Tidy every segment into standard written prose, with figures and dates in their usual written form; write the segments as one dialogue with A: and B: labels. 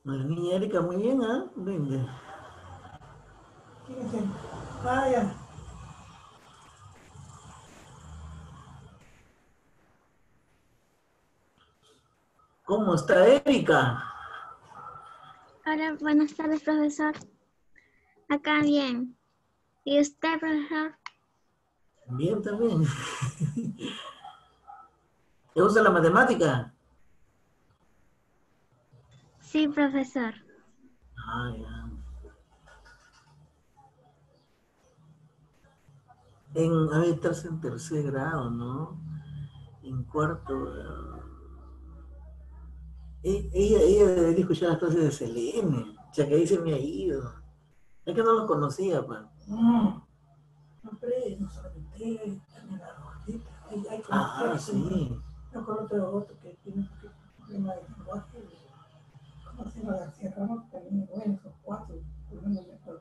A: La niña Erika, muy bien, ¿ah? Venga.
B: Fíjense. Vaya.
A: ¿Cómo está Erika?
C: Hola, buenas tardes, profesor. Acá bien. ¿Y usted, profesor?
A: Bien también. ¿Te gusta la matemática?
C: Sí, profesor.
A: Ah, ya. A ver, estás en tercer grado, ¿no? En cuarto. Ella debería escuchar las clases de Selene, ya que ahí se me ha ido. Es que no lo conocía, pa.
B: Hombre, no solamente también la rojita. Hay como
A: Ah,
B: tres,
A: sí.
B: no conozco otro que tiene un problema de lenguaje. ¿Cómo se llama? García Ramos también, bueno, esos cuatro, por lo menos me acuerdo.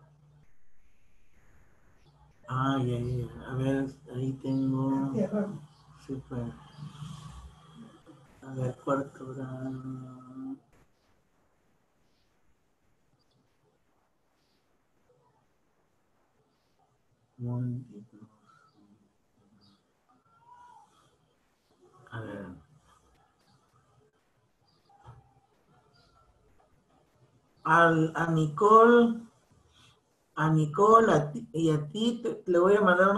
A: Ah, ya, ya. A ver, ahí tengo.
B: García Ramos.
A: Sí, pues. A ver, cuarto grado. Múltiplos. A ver. A Nicole y a ti le voy a mandar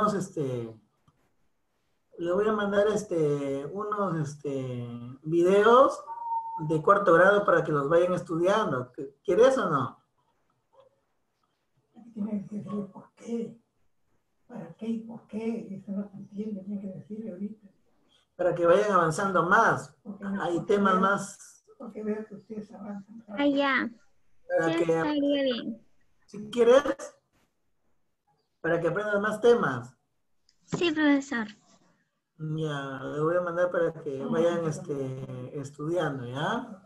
A: le voy a mandar unos videos de cuarto grado para que los vayan estudiando. ¿Quieres o no?
B: Tiene que decirle por qué, para qué y por qué. Eso no se entiende, tiene que decirle ahorita.
A: Para que vayan avanzando más. Hay
B: Porque
A: temas
B: veo,
A: más
B: porque veo que ustedes avanzan
C: Ah,
B: rápido.
C: ya. Sí,
A: para que,
C: estaría bien.
A: si quieres, para que aprendas más temas.
C: Sí, profesor.
A: Ya, le voy a mandar para que vayan estudiando, ¿ya?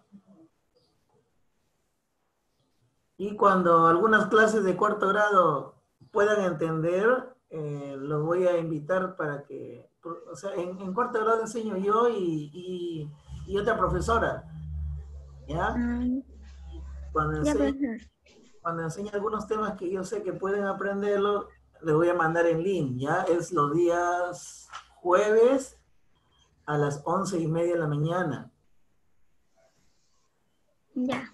A: Y cuando algunas clases de cuarto grado puedan entender, los voy a invitar para que, o sea, en cuarto grado enseño yo y otra profesora, ¿ya?
C: Mm,
A: Cuando
C: ya,
A: enseñe,
C: profesor.
A: cuando enseñe algunos temas que yo sé que pueden aprenderlo, les voy a mandar en línea, ¿ya? Es los días jueves a las 11:30 de la mañana.
C: Ya.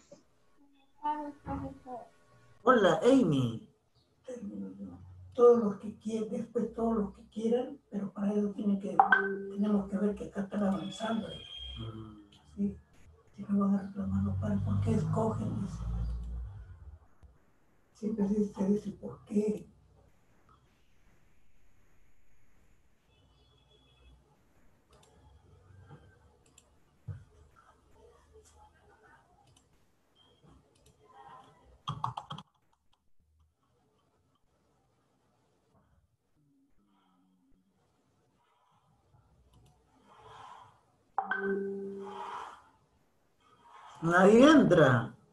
A: Hola, Amy.
B: Todos los que quieran, después todos los que quieran, pero para eso tenemos que ver que acá están avanzando. ¿Sí? Si no van a reclamar los padres, ¿por qué escogen? Dice. Siempre se dice, ¿por qué?
A: Nadie entra.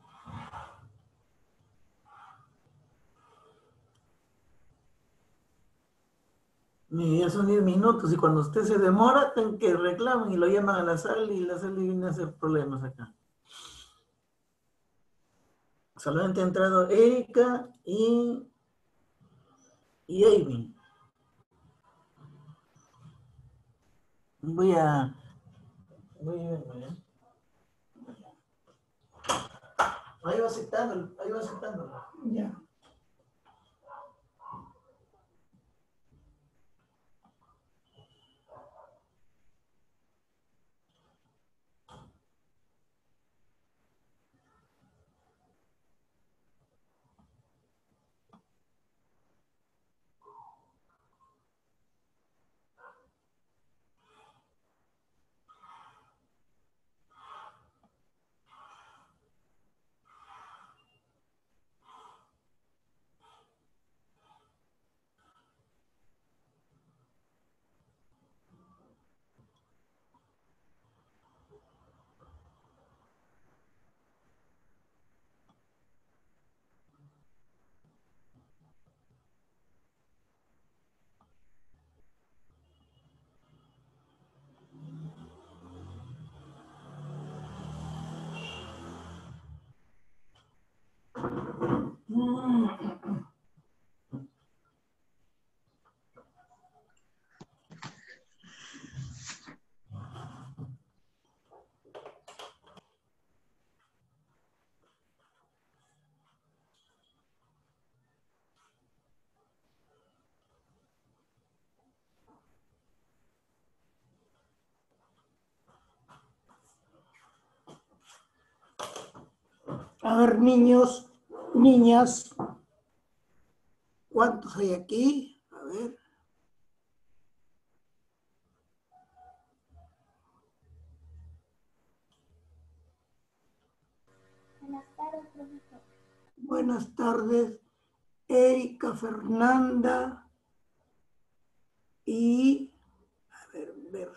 A: Mire, ya son 10 minutos y cuando usted se demora, que reclaman y lo llaman a la sala y la sala viene a hacer problemas acá. Solamente ha entrado Erika y Amy. Voy a ver, ¿eh? Ahí va aceptando.
B: Ya. A ver, niños, niñas, ¿cuántos hay aquí? A ver.
C: Buenas tardes, profesor.
B: Buenas tardes, Erika, Fernanda y, a ver.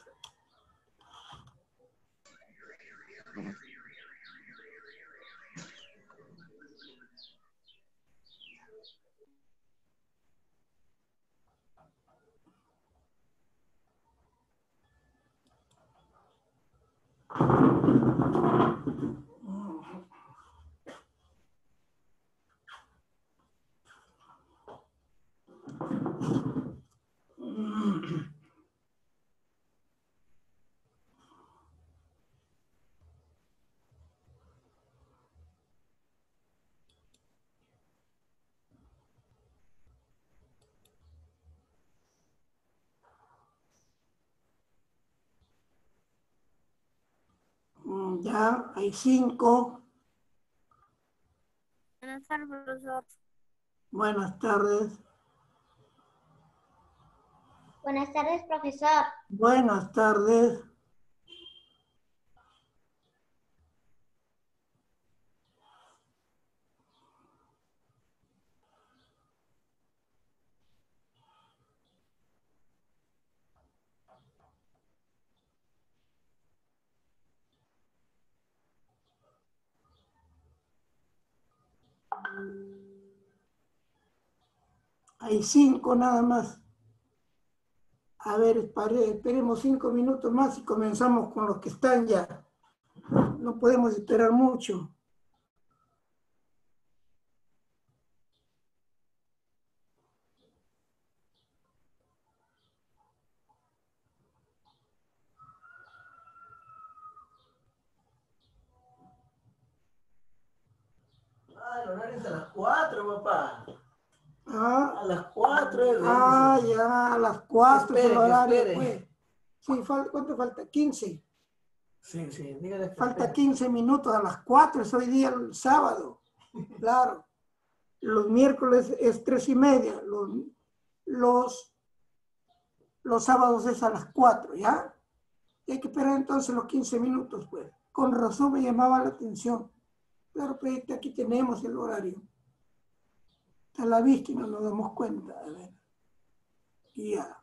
B: Ya, hay 5.
C: Buenas tardes, profesor.
B: Buenas tardes.
C: Buenas tardes, profesor.
B: Buenas tardes. Hay 5 nada más. A ver, esperemos 5 minutos más y comenzamos con los que están ya. No podemos esperar mucho.
A: Ah, el horario es a las 4, papá.
B: Ah,
A: A las 4
B: ya, a las 4 es el
A: espere, que
B: horario,
A: espere.
B: pues. Sí, ¿cuánto falta? 15.
A: Sí, dígale que
B: Falta
A: espere.
B: 15 minutos, a las 4 es hoy día el sábado. Claro. Los miércoles es 3:30. Los sábados es a las 4, ¿ya? Y hay que esperar entonces los 15 minutos, pues. Con razón me llamaba la atención. Claro, pues aquí tenemos el horario. Está a la vista y no nos damos cuenta. A ver. Y ya.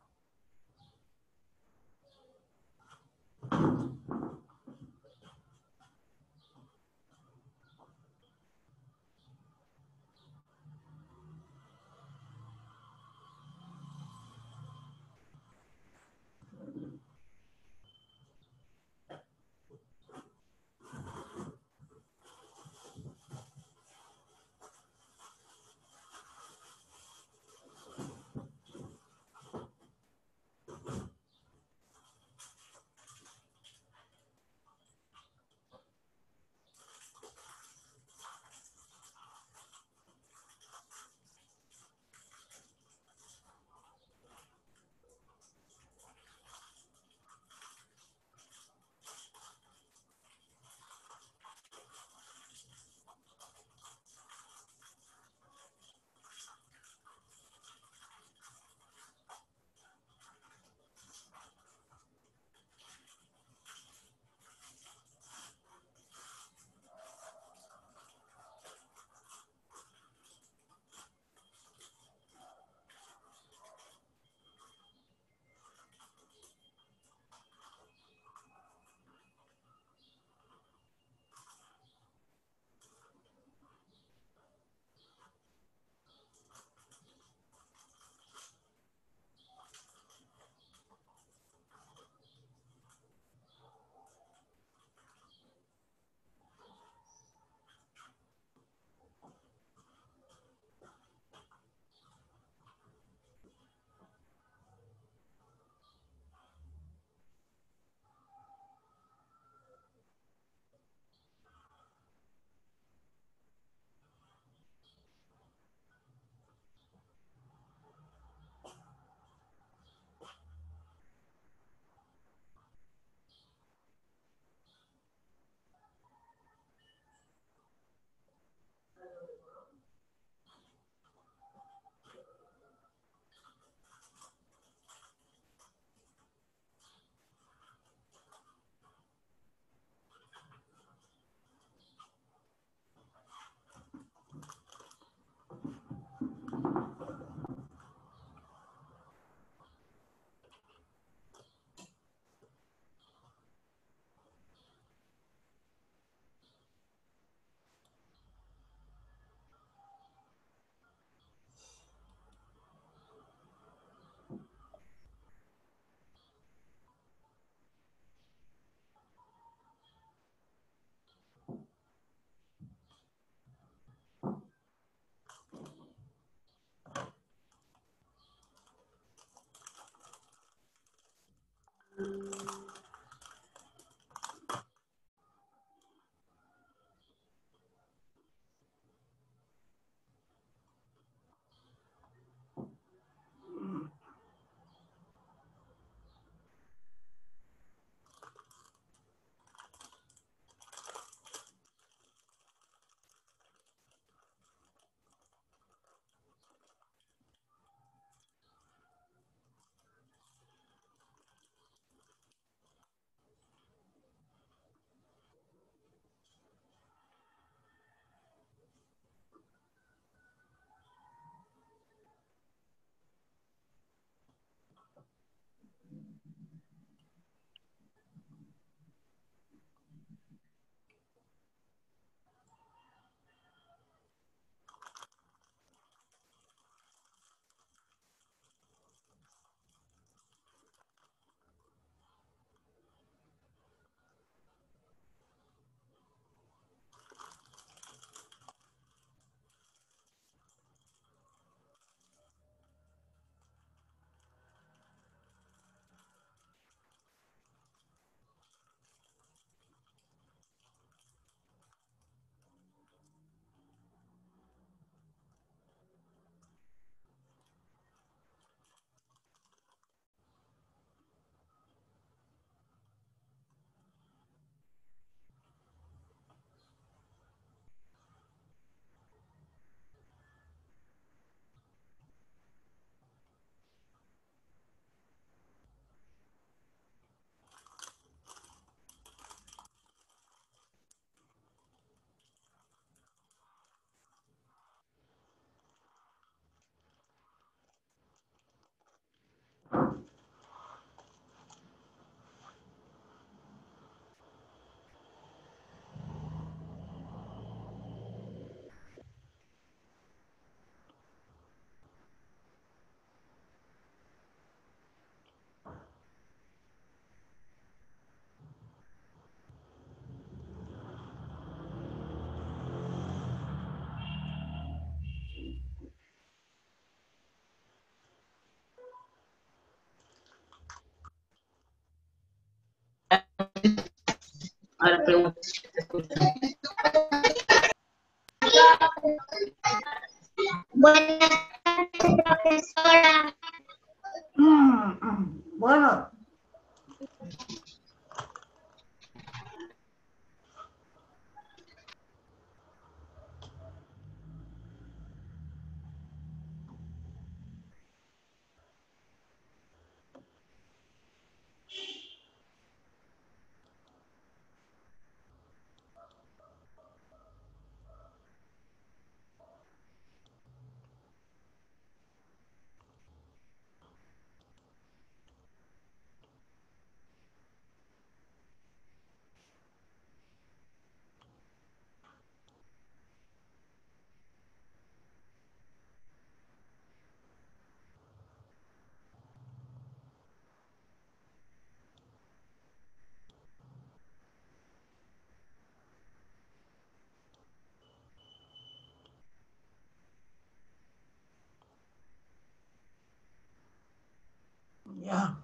D: Ahora pregunto.
C: Buenas tardes, profesora.
B: Bueno, ya.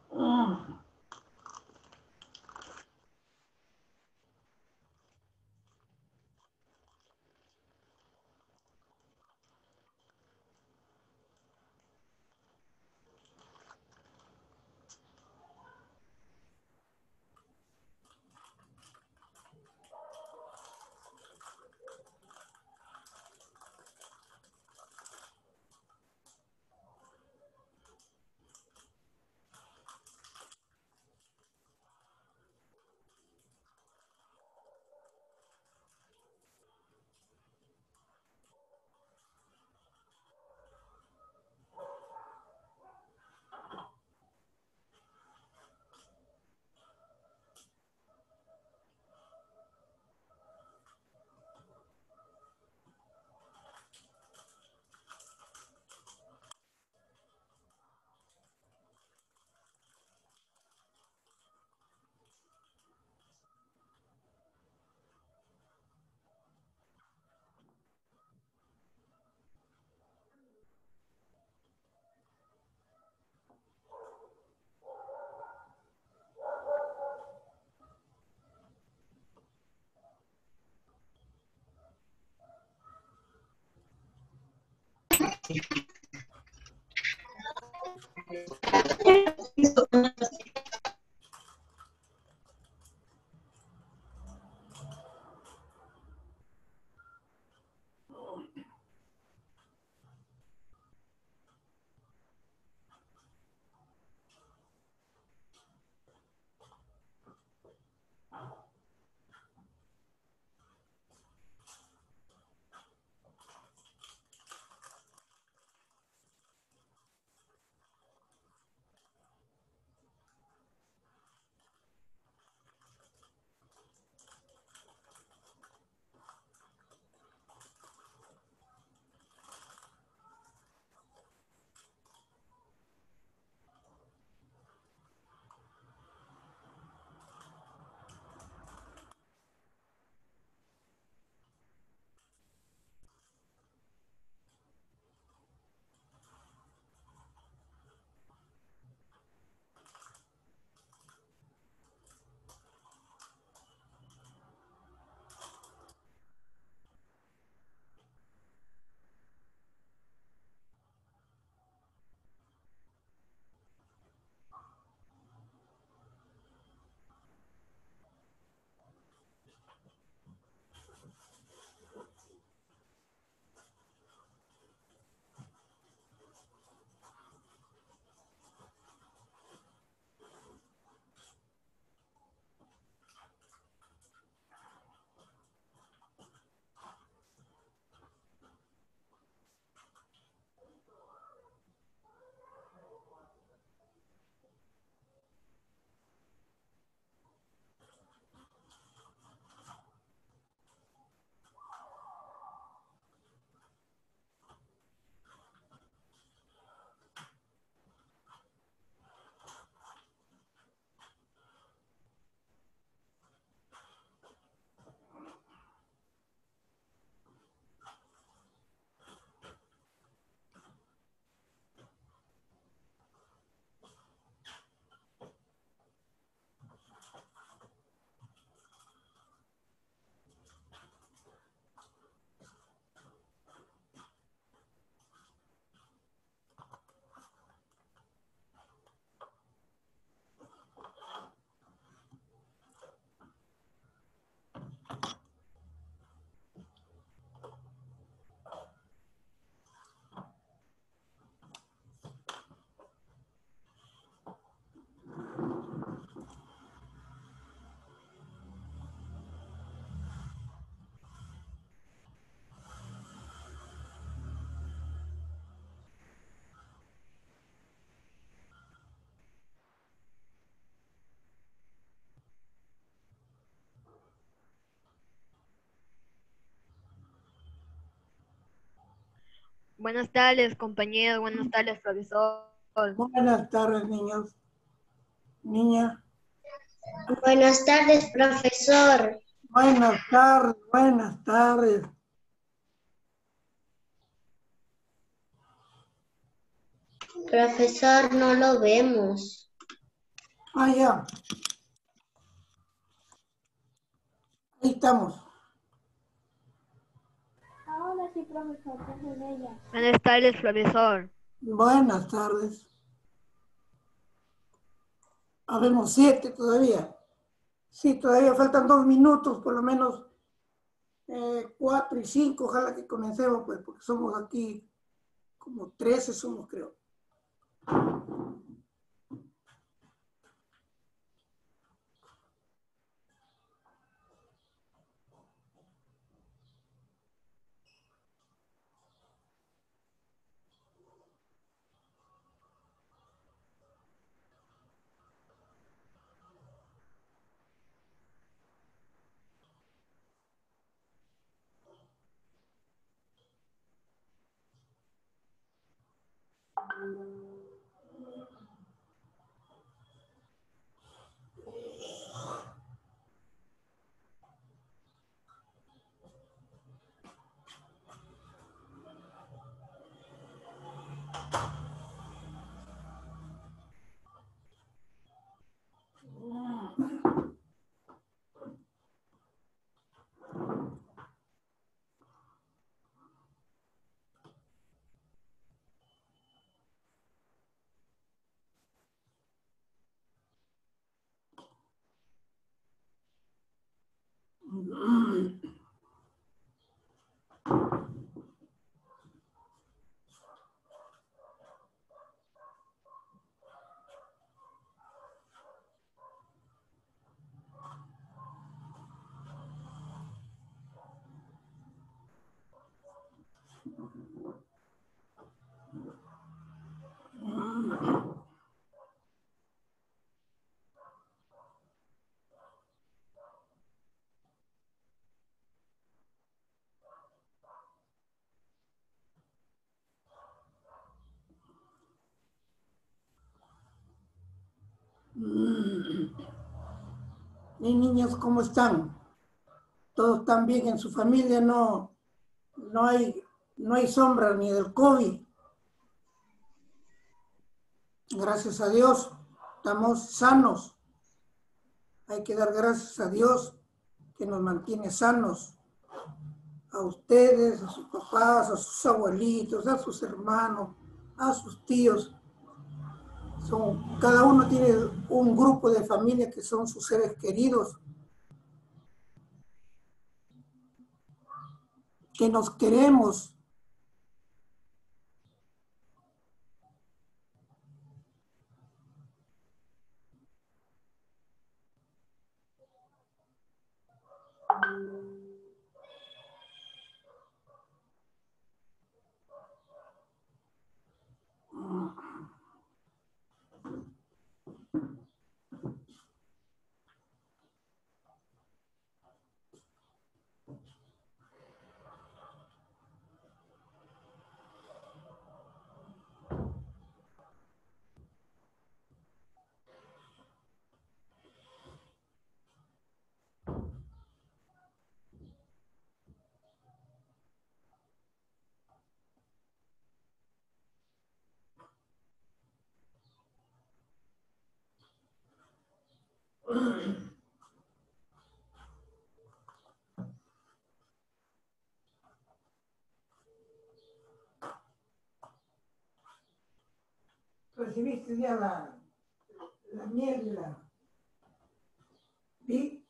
D: Buenas tardes, compañeros. Buenas tardes, profesor.
B: Buenas tardes, niños. Niña.
C: Buenas tardes, profesor.
B: Buenas tardes, buenas tardes.
C: Profesor, no lo vemos.
B: Ah, ya. Ahí estamos.
E: Ahora sí, profesor, con ella.
D: Buenas tardes, profesor.
B: Buenas tardes. Habemos 7 todavía. Sí, todavía faltan 2 minutos, por lo menos 4 y 5. Ojalá que comencemos, pues, porque somos aquí como 13 somos, creo. Y niños, ¿cómo están? ¿Todos están bien en su familia? No hay sombra ni del COVID. Gracias a Dios, estamos sanos. Hay que dar gracias a Dios que nos mantiene sanos. A ustedes, a sus papás, a sus abuelitos, a sus hermanos, a sus tíos. Cada uno tiene un grupo de familia que son sus seres queridos, que nos queremos. ¿Recibiste ya la miel y la... ¿Sí?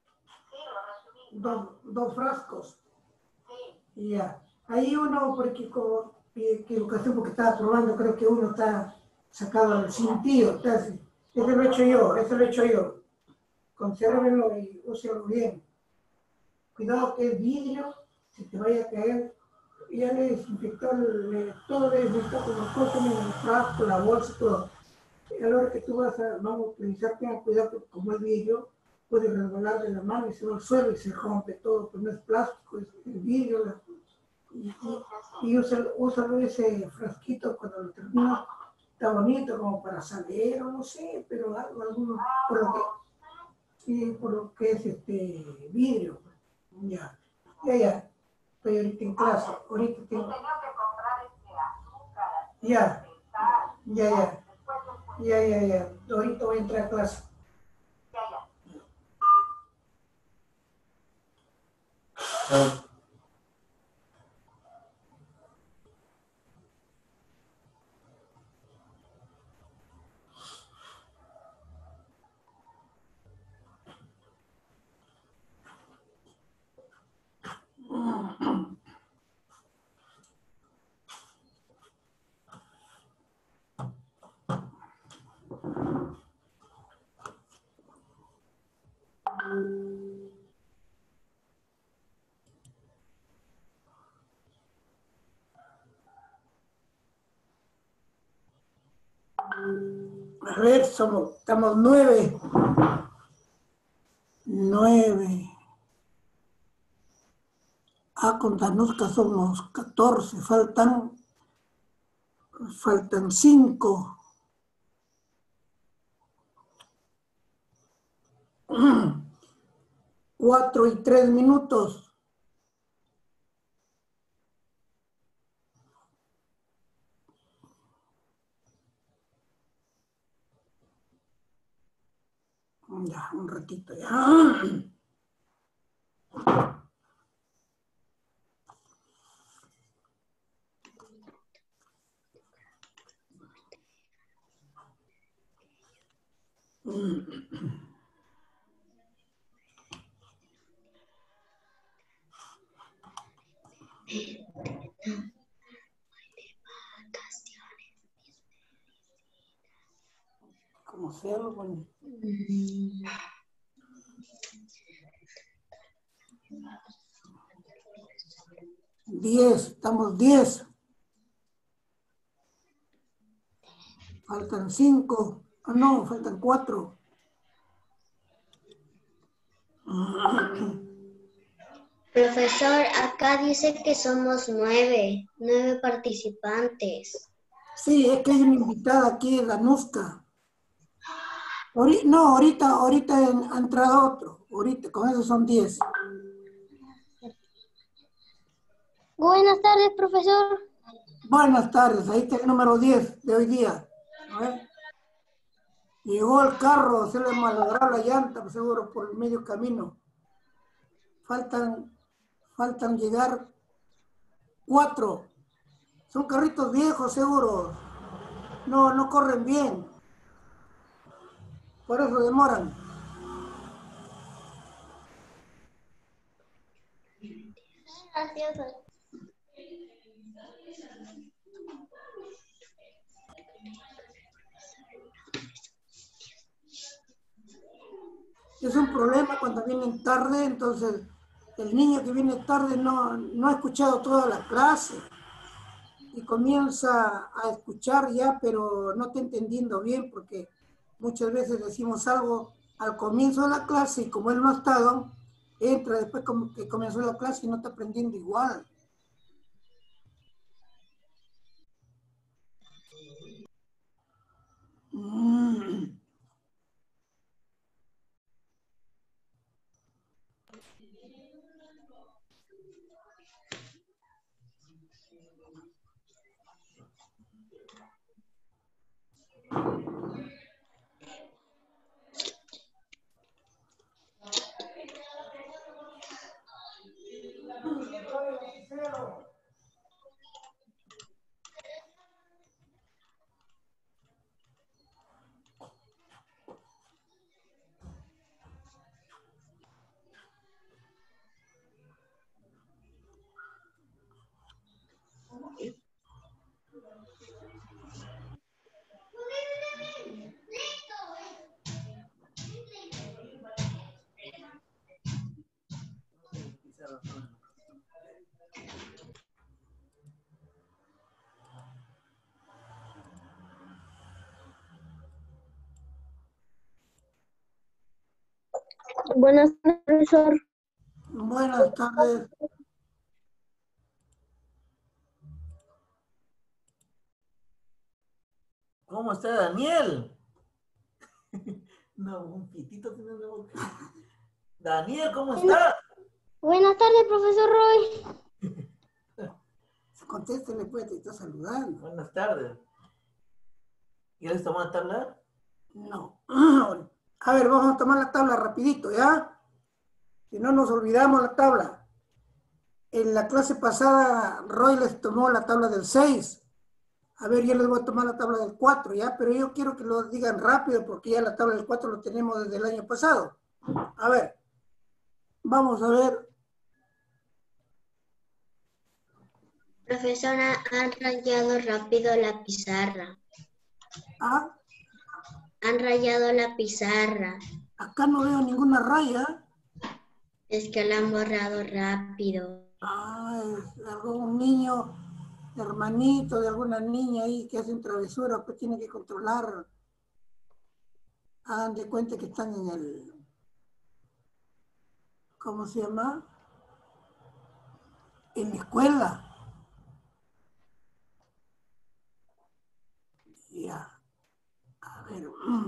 B: Dos frascos. Y ya. Ahí uno, porque como equivocación, porque estaba probando, creo que uno está sacado al cintillo. Ese lo he hecho yo. Consérvelo y úselo bien. Cuidado que el vidrio se te vaya a caer. Ya le desinfectó todo, le desinfectó con los cosas, el frasco, la bolsa, todo. Y a la hora que tú vamos a utilizar, tenga cuidado porque como el vidrio puede resbalar de la mano y se va al suelo y se rompe todo, pues no es plástico, es el vidrio, Y úsalo ese frasquito cuando lo termino. Está bonito como para salir o no sé, pero algunos, por lo que es vidrio. Ya, ya. Estoy ahorita en clase. Ahorita tengo. Ya, ya. Ahorita voy a entrar a clase. A ver, estamos 9. 9. Con Danuska somos 14. Faltan 5. 4 y 3 minutos. Ya, un ratito ya. Como sea, bueno. 10, estamos 10. Faltan 5. No, faltan 4.
C: Profesor, acá dice que somos 9 participantes.
B: Sí, es que hay una invitada aquí en Danuska. No, ahorita ha entrado otro. Ahorita, con eso son 10.
E: Buenas tardes, profesor.
B: Buenas tardes, ahí está el número 10 de hoy día. A ver. Llegó el carro, se le malogró la llanta, seguro, por el medio camino. Faltan llegar 4. Son carritos viejos, seguro. No corren bien. Por eso demoran.
E: Gracias.
B: Es un problema cuando vienen tarde, entonces el niño que viene tarde no ha escuchado toda la clase y comienza a escuchar ya, pero no está entendiendo bien porque muchas veces decimos algo al comienzo de la clase y como él no ha estado, entra después como que comenzó la clase y no está aprendiendo igual.
E: Buenas tardes, profesor.
B: Buenas tardes.
A: ¿Cómo está Daniel? No, un pitito tiene la boca. Daniel, ¿cómo está?
E: Buenas tardes, profesor Roy.
B: Contéstele, pues, te está saludando.
A: Buenas tardes. ¿Quieres tomar tabla?
B: No. A ver, vamos a tomar la tabla rapidito, ¿ya? Si no nos olvidamos la tabla. En la clase pasada, Roy les tomó la tabla del 6. A ver, yo les voy a tomar la tabla del 4, ¿ya? Pero yo quiero que lo digan rápido porque ya la tabla del 4 lo tenemos desde el año pasado. A ver, vamos a ver.
C: Profesora, han rayado rápido la pizarra.
B: Ah,
C: Han rayado la pizarra.
B: acá no veo ninguna raya.
C: Es que la han borrado rápido.
B: Ah, es algún niño, hermanito de alguna niña ahí que hacen travesuras, pues tiene que controlar. Hagan de cuenta que están en el, ¿cómo se llama? En la escuela. Ya. A ver.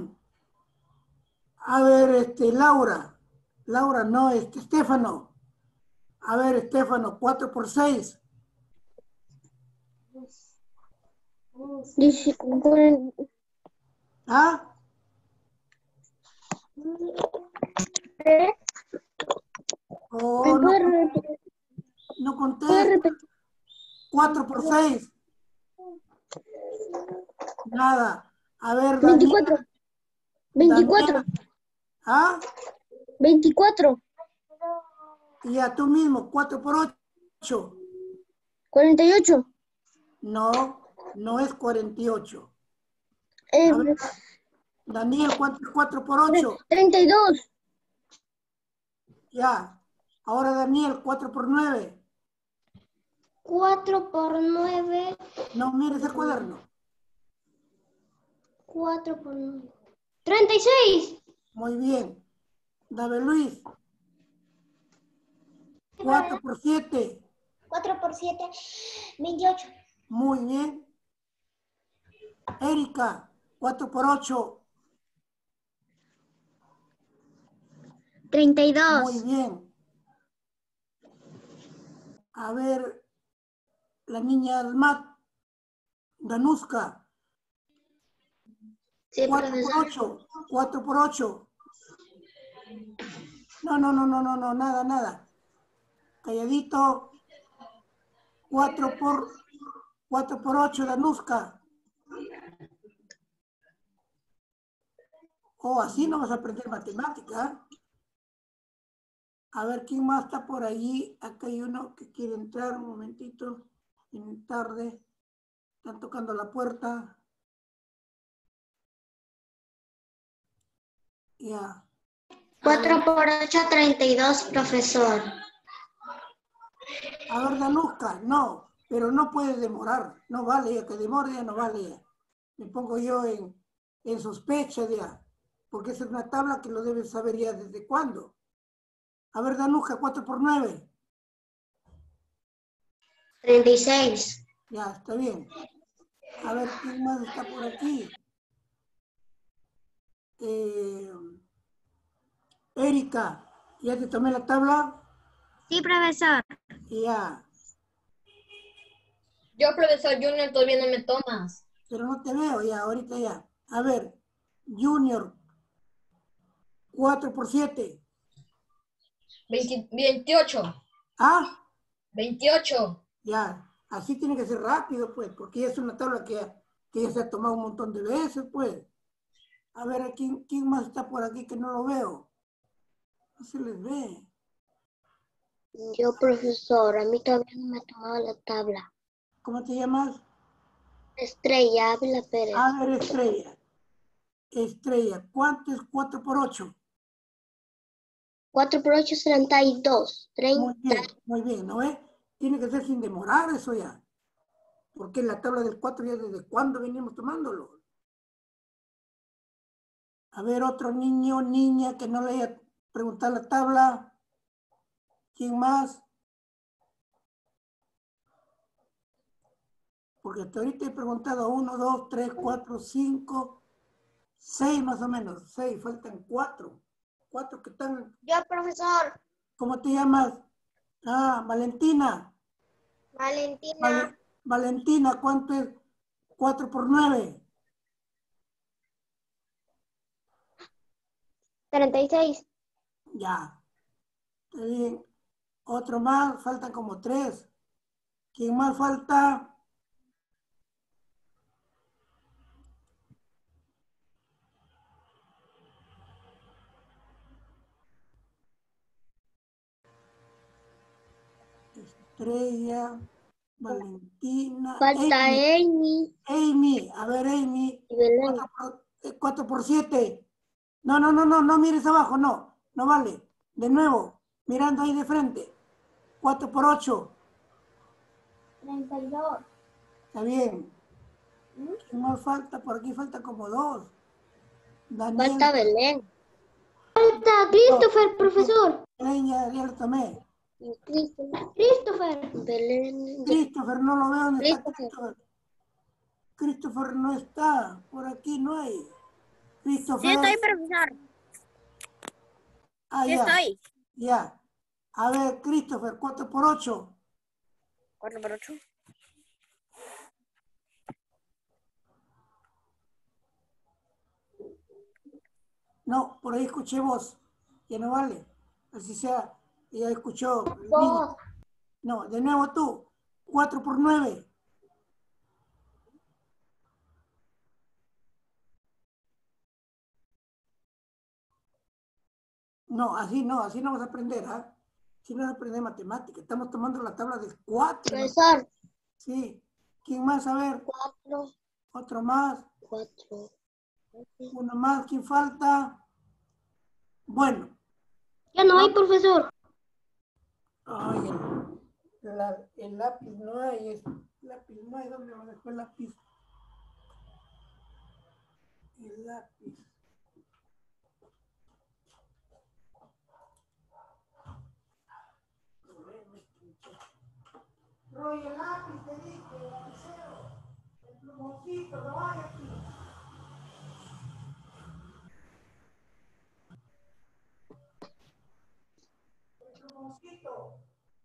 B: A ver, Laura. Laura, no, Estefano. A ver, Estefano, 4 por 6. ¿Ah? Oh, no, no conté. 4 por 6. Nada. A ver, Daniel.
E: 24. 24.
B: Daniel. ¿Ah?
E: 24.
B: Y a tú mismo, 4 por 8.
E: 48.
B: No, no es 48.
E: Eh,
B: A ver, Daniel, ¿cuánto es 4 por 8?
E: 32.
B: Ya. Ahora, Daniel, 4 por 9.
E: 4 por 9.
B: No mires el cuaderno.
E: 4 por 9. 36.
B: Muy bien. David Luis. 4 por 7.
E: 4 por 7. 28.
B: Muy bien. Erika, 4 por 8.
E: 32.
B: Muy bien. A ver, la niña Almat, Danuska.
C: Sí,
B: 4 por
C: profesor.
B: 8. 4 por 8. No, nada. Calladito. 4 por 8, Danuska. Oh, así no vas a aprender matemática. A ver, ¿quién más está por allí? Acá hay uno que quiere entrar, un momentito. En tarde. Están tocando la puerta. Ya.
C: 4 por 8, 32, profesor.
B: A ver, Danuska, no, pero no puedes demorar. No vale ya, que demore ya no vale ya. Me pongo yo en sospecha ya. Porque esa es una tabla que lo debes saber ya desde cuándo. A ver, Danuska, 4 por 9.
C: 36.
B: Ya, está bien. A ver, ¿quién más está por aquí? Erika, ¿ya te tomé la tabla?
C: Sí, profesor.
B: Ya,
D: Yo, profesor Junior, todavía no me tomas.
B: pero no te veo ya, ahorita ya. A ver, Junior, 4 por 7.
D: 28.
B: Ah,
D: 28.
B: ya, así tiene que ser rápido, pues, porque ya es una tabla que ya se ha tomado un montón de veces, pues. A ver, ¿quién más está por aquí que no lo veo? No se les ve.
C: Yo, profesor, a mí todavía no me ha tomado la tabla.
B: ¿Cómo te llamas?
C: Estrella Ávila Pérez.
B: A ver, Estrella. Estrella, ¿cuánto es 4 por 8?
C: 4 por 8 es 32. 30.
B: Muy bien, ¿no ves? Tiene que ser sin demorar eso ya. Porque en la tabla del 4 ya desde cuándo venimos tomándolo. A ver, otro niño, niña que no le haya preguntado la tabla. ¿Quién más? Porque hasta ahorita he preguntado 1, 2, 3, 4, 5, 6 más o menos. 6, faltan 4. 4 que están.
E: Yo, profesor.
B: ¿Cómo te llamas? Ah, Valentina.
E: Valentina.
B: Valentina, ¿cuánto es 4 por 9?
E: 36.
B: Ya. Está bien. Otro más, faltan como 3. ¿Quién más falta? Estrella, Valentina,
E: Falta Amy.
B: Amy, a ver Amy,
E: Y Belén.
B: 4 por 7. No mires abajo, no vale. De nuevo, mirando ahí de frente. 4 por 8.
E: 32.
B: Está bien. ¿Qué más falta? Por aquí falta como 2. Daniel.
E: Falta Belén. Falta Christopher, profesor.
B: Ya lo tomé.
E: Christopher. Belén.
B: Christopher, no lo veo. ¿Dónde está
E: Christopher.
B: Christopher? Christopher no está. Por aquí no hay. Christopher.
E: Sí, estoy, profesor.
B: Ah,
E: Sí,
B: ya.
E: estoy.
B: Ya. A ver, Christopher, 4 por 8.
E: 4 por 8.
B: No, por ahí escuché voz. Ya no vale. Así sea, ya escuchó. el
E: Dos.
B: niño. No, de nuevo tú. 4 por 9. No, así no vas a aprender, ¿ah? Así no vas a aprender matemáticas. Estamos tomando la tabla del 4.
E: Profesor.
B: Sí. ¿Quién más? A ver.
E: 4.
B: Otro más.
E: 4.
B: Uno más. ¿Quién falta? Bueno.
E: Ya no hay, profesor.
B: Ay, el lápiz no hay. Lápiz no hay. ¿Dónde me dejó el lápiz? El lápiz. Roy, el lápiz, te dije, el lapicero. El plumoncito, no hay aquí. El plumoncito.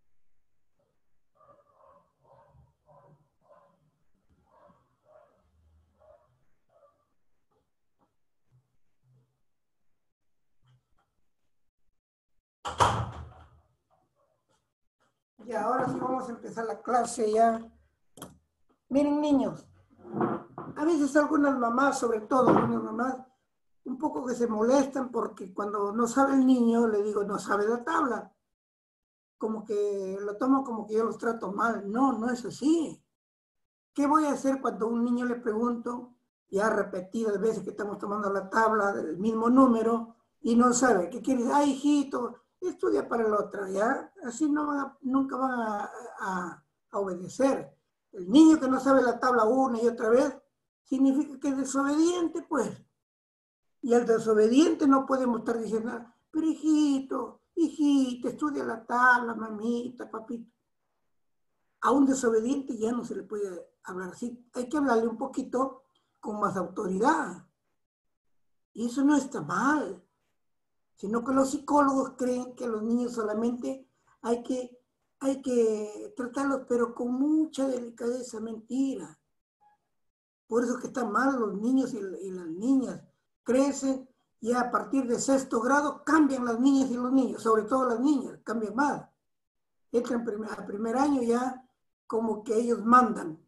B: Y ahora sí vamos a empezar la clase ya. Miren, niños, a veces algunas mamás, sobre todo algunas mamás, un poco que se molestan porque cuando no sabe el niño, le digo, no sabe la tabla. Como que lo tomo como que yo los trato mal. No, no es así. ¿Qué voy a hacer cuando a un niño le pregunto, ya repetidas veces que estamos tomando la tabla del mismo número, y no sabe? ¿Qué quieres? Ah, hijito, estudia para el otro, ¿ya? Así nunca van a obedecer. El niño que no sabe la tabla una y otra vez, significa que es desobediente, pues. Y el desobediente no podemos estar diciendo, pero hijito, estudia la tabla, mamita, papito. A un desobediente ya no se le puede hablar así. Hay que hablarle un poquito con más autoridad. Y eso no está mal. Sino que los psicólogos creen que a los niños solamente hay que tratarlos, pero con mucha delicadeza. Mentira. Por eso es que están mal los niños y las niñas. Crecen y a partir de 6º grado cambian las niñas y los niños, sobre todo las niñas, cambian más. Entran a primer año ya como que ellos mandan.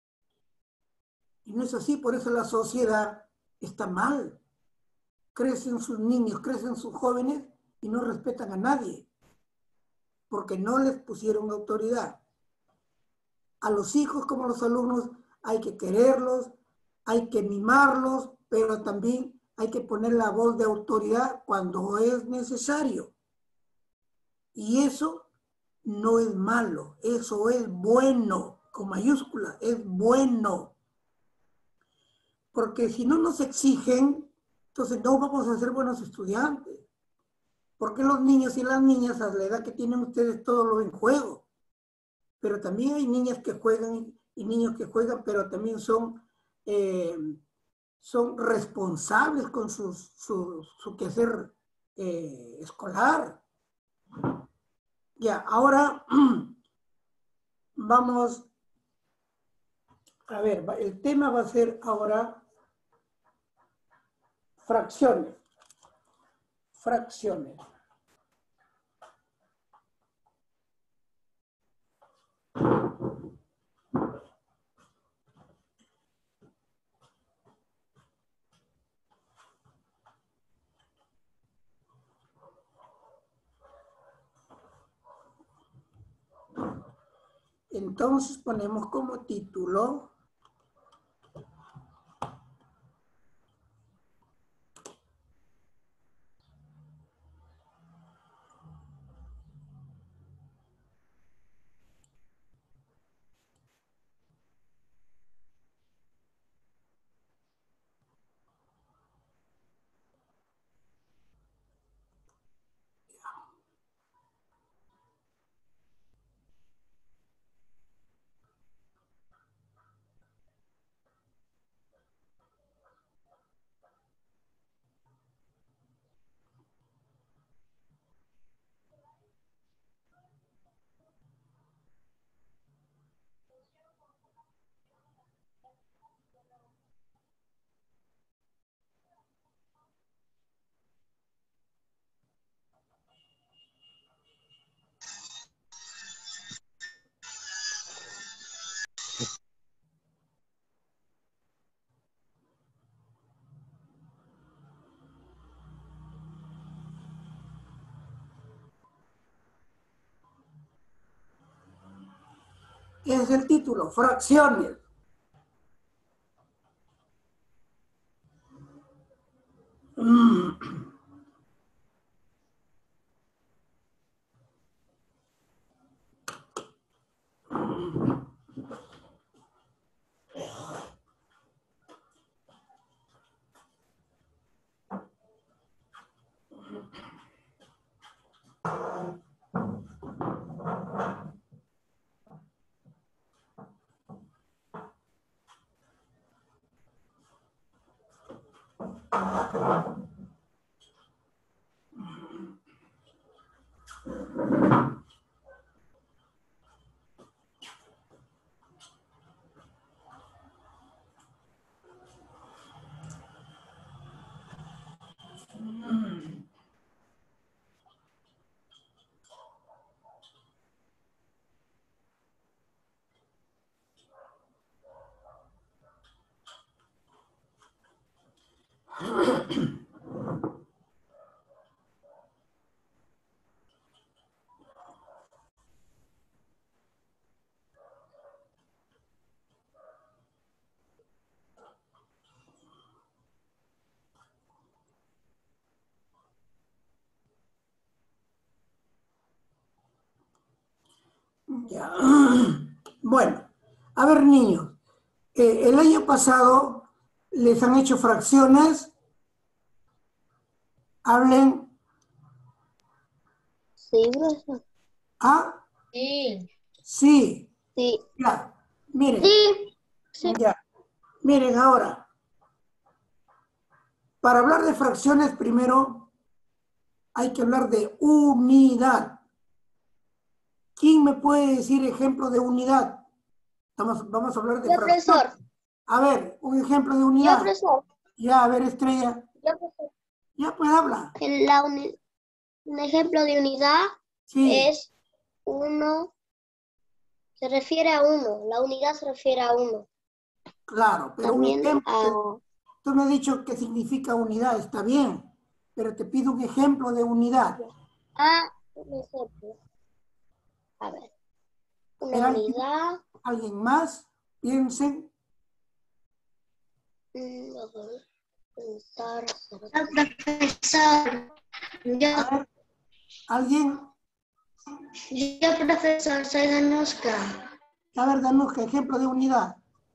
B: Y no es así, por eso la sociedad está mal. Crecen sus niños, crecen sus jóvenes y no respetan a nadie, porque no les pusieron autoridad. A los hijos como a los alumnos hay que quererlos, hay que mimarlos, pero también hay que poner la voz de autoridad cuando es necesario. Y eso no es malo, eso es bueno, con mayúscula, es bueno. Porque si no nos exigen, entonces no vamos a ser buenos estudiantes. Porque los niños y las niñas a la edad que tienen ustedes todo lo en juego. Pero también hay niñas que juegan y niños que juegan, pero también son responsables con su quehacer escolar. Ya, ahora vamos a ver, el tema va a ser ahora fracciones. Fracciones. Entonces ponemos como título es el título, fracciones. Ya. Bueno, a ver, niños, el año pasado les han hecho fracciones. Hablen.
C: Sí, profesor.
B: ¿Ah?
D: Sí.
B: Sí.
C: Sí.
B: Ya. Miren.
C: Sí. Sí.
B: Ya. Miren ahora. Para hablar de fracciones, primero hay que hablar de unidad. ¿Quién me puede decir ejemplo de unidad? Vamos a hablar de
C: Yo,
B: fracciones.
C: profesor.
B: A ver, un ejemplo de
C: Yo,
B: unidad.
C: profesor.
B: Ya, a ver, Estrella.
C: Yo, profesor.
B: Ya, pues habla.
C: Un ejemplo de unidad
B: Sí,
C: es uno, se refiere a uno, la unidad se refiere a uno.
B: claro, pero un
C: También
B: ejemplo. Tú me has dicho qué significa unidad, está bien, pero te pido un ejemplo de unidad.
C: un ejemplo. A ver,
B: A
C: una
B: ver,
C: unidad.
B: ¿alguien más? Piensen.
C: A ver, pensar. Profesor,
B: A ver, ¿alguien?
C: yo profesor, soy Danuska.
B: A ver, danos ejemplo de unidad.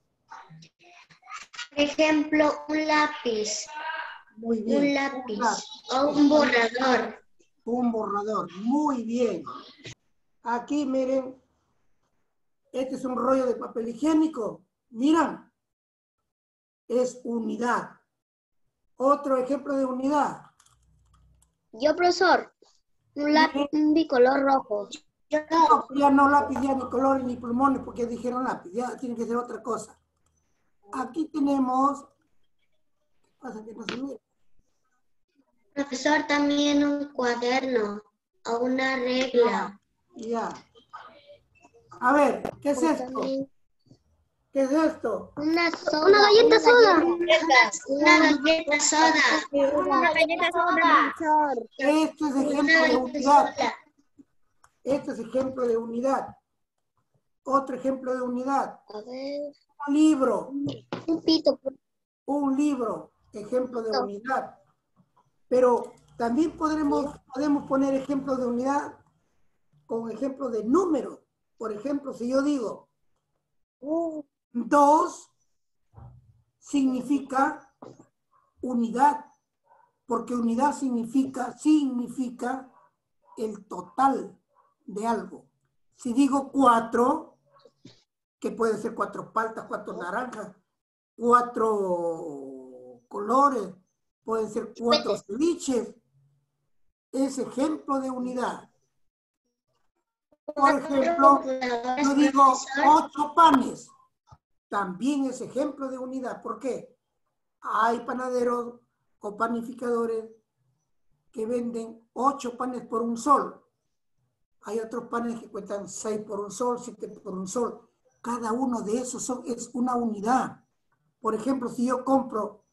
C: Por ejemplo, un lápiz.
B: Muy bien.
C: Un lápiz o un borrador.
B: Un borrador. Muy bien. Aquí, miren, Este es un rollo de papel higiénico. Miran, es unidad. Otro ejemplo de unidad.
C: Yo, profesor, un lápiz bicolor rojo.
B: No, ya no lápiz, ya ni colores ni pulmones, porque dijeron lápiz, ya tiene que ser otra cosa. Aquí tenemos, ¿qué pasa que no se mira?
C: Profesor, también un cuaderno o una regla.
B: Ya. A ver, ¿qué es esto? ¿Qué es esto?
C: Una galleta soda. Una galleta soda.
E: Una galleta soda, profesor.
B: Esto es ejemplo de unidad. Esto es ejemplo de unidad. Otro ejemplo de unidad.
C: A ver.
B: Un libro.
C: Un pito.
B: Un libro. Ejemplo de unidad. Pero también podemos poner ejemplos de unidad con ejemplos de números. Por ejemplo, si yo digo 2 significa unidad, porque unidad significa el total de algo. Si digo 4, que puede ser 4 paltas, 4 naranjas, 4 colores, pueden ser 4 ceviches, es ejemplo de unidad. Por ejemplo, yo digo 8 panes, también es ejemplo de unidad. ¿Por qué? Hay panaderos o panificadores que venden 8 panes por un sol. Hay otros panes que cuestan 6 por un sol, 7 por un sol. Cada uno de esos es una unidad. Por ejemplo, si yo compro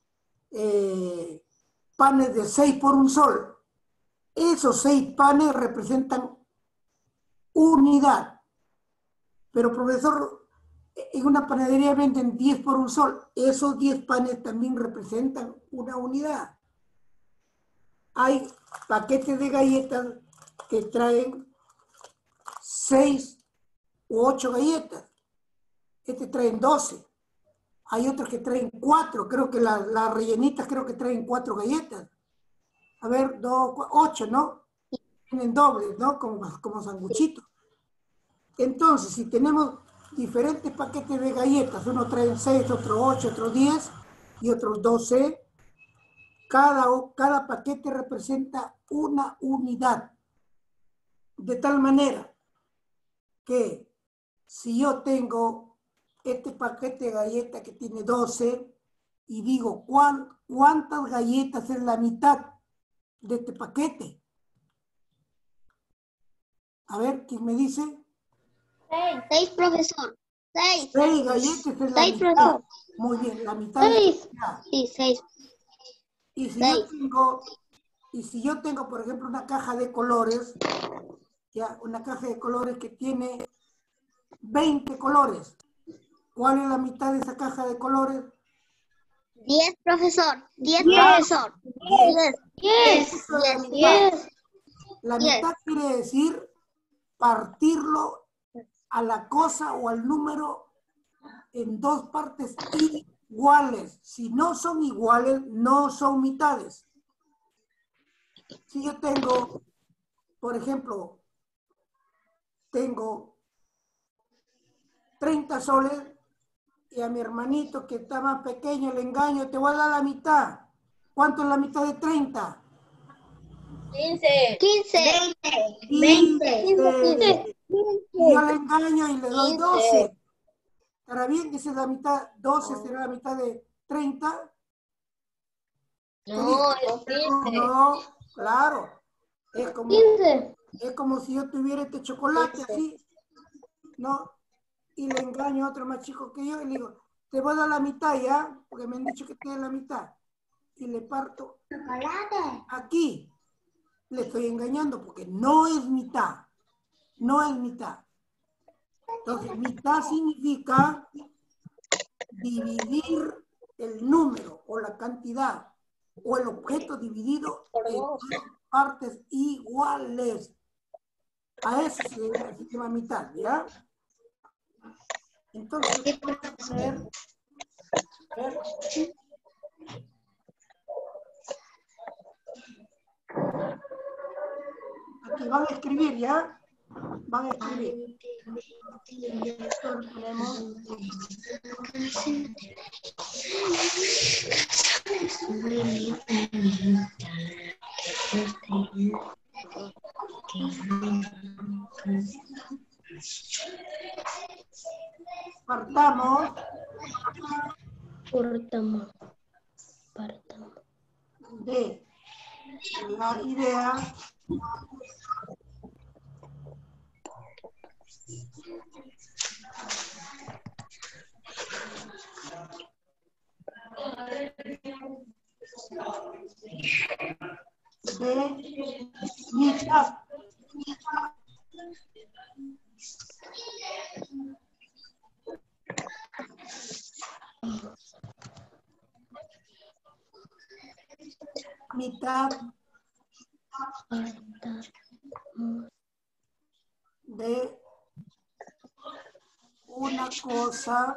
B: panes de 6 por un sol, esos 6 panes representan unidad. Pero, profesor, en una panadería venden 10 por un sol. Esos 10 panes también representan una unidad. Hay paquetes de galletas que traen 6 u 8 galletas. Este traen 12. Hay otros que traen 4. Creo que las rellenitas creo que traen 4 galletas. A ver, 2, 8, ¿no? Tienen dobles, ¿no? Como sanguchitos. Entonces, si tenemos diferentes paquetes de galletas, uno trae 6, otro 8, otro 10 y otros 12, cada paquete representa una unidad. De tal manera que si yo tengo este paquete de galletas que tiene 12 y digo cuántas galletas es la mitad de este paquete. A ver, ¿quién me dice?
C: 6, profesor. 6.
B: 6 galletas es la
C: 6,
B: mitad.
C: profesor.
B: Muy bien, la mitad es
C: 6.
B: la mitad.
C: Sí, 6.
B: Y si yo tengo, por ejemplo, una caja de colores, ya, una caja de colores que tiene 20 colores, ¿cuál es la mitad de esa caja de colores?
C: 10, profesor. 10, profesor. 10.
B: Eso es la mitad. La mitad quiere decir partirlo a la cosa o al número en 2 partes iguales. Si no son iguales, no son mitades. Si yo tengo, por ejemplo, tengo 30 soles y a mi hermanito que está más pequeño le engaño, te voy a dar la mitad. ¿Cuánto es la mitad de 30?
D: 15.
C: 15.
B: 20. Y yo le engaño y le doy 12. ¿Estará bien que sea la mitad? 12 será la mitad de 30.
D: No, es 15.
B: No, claro. Es como,
C: 15.
B: es como si yo tuviera este chocolate así, ¿no? Y le engaño a otro más chico que yo y le digo, te voy a dar la mitad ya, porque me han dicho que te den la mitad. Y le parto aquí. Le estoy engañando porque no es mitad. No es mitad. Entonces, mitad significa dividir el número o la cantidad o el objeto dividido en 2 partes iguales. A eso se llama mitad, ¿ya? Entonces, a ver. Aquí van a escribir, ¿ya? Van a escribir. Tenemos partamos de la idea de mitad. Mitad de una cosa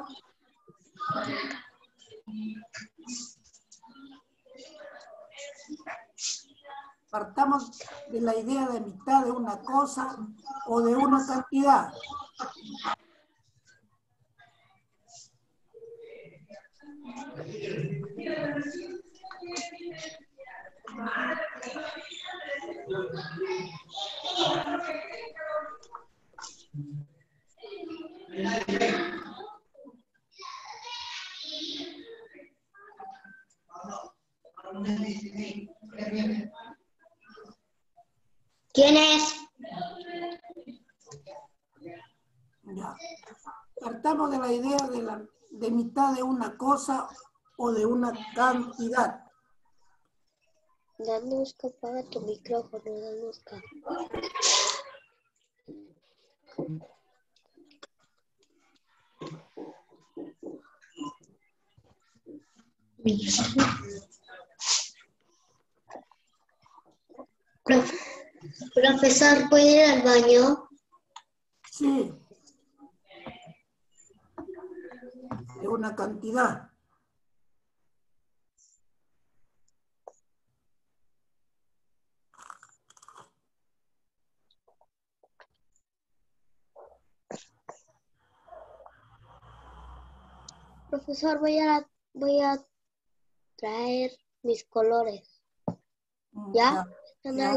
B: partamos de la idea de mitad de una cosa o de una cantidad.
C: ¿Quién es?
B: Ya. Partamos de la idea de mitad de una cosa o de una cantidad.
C: Danuska, apaga tu micrófono, Danuska. Profesor, ¿puede ir al baño?
B: Sí. De una cantidad.
C: Profesor, voy a traer mis colores. ¿Ya? ¿Están
B: Ya.
C: ahí?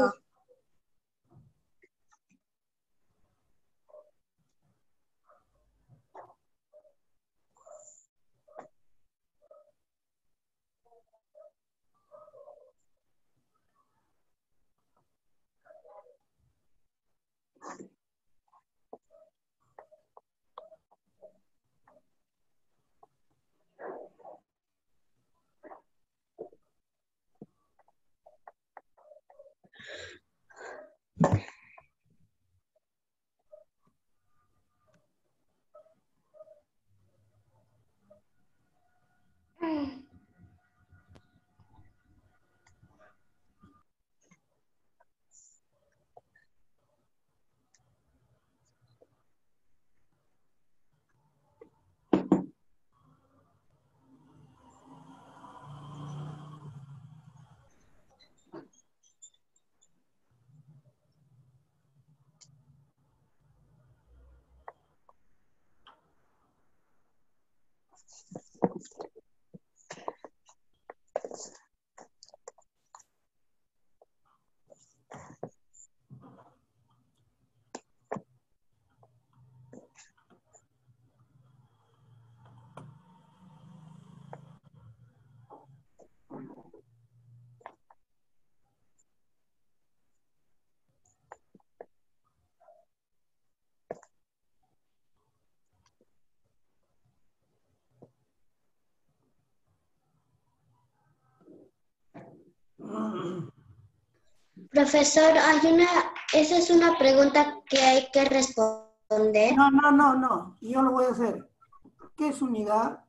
C: Profesor, esa es una pregunta que hay que responder.
B: No. Yo lo voy a hacer. ¿Qué es unidad?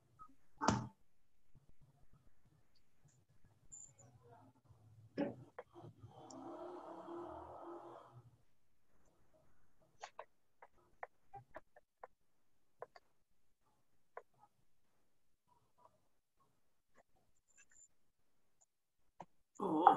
B: Oh.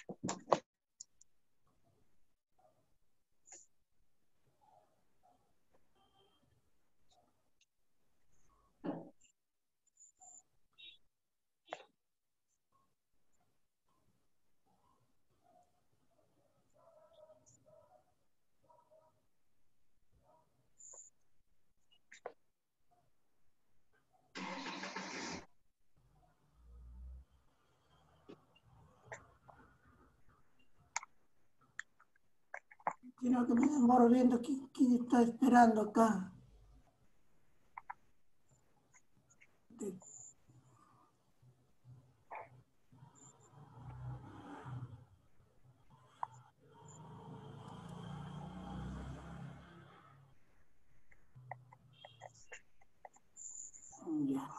B: Sino que me demoro viendo quién está esperando acá. Ya.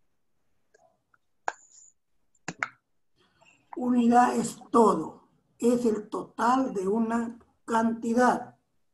B: Unidad es todo. Es el total de una cantidad.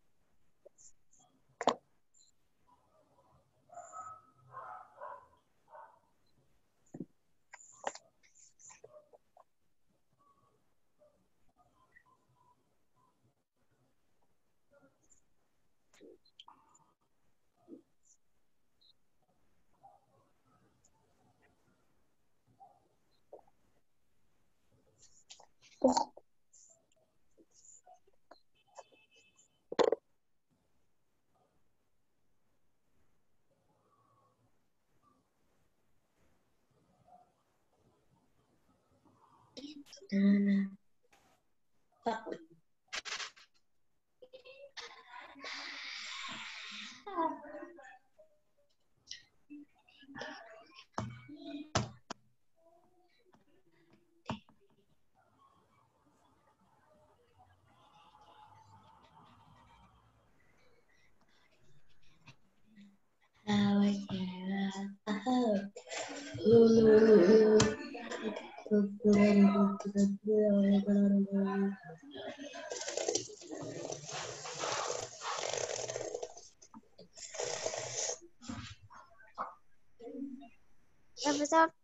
E: Profesor,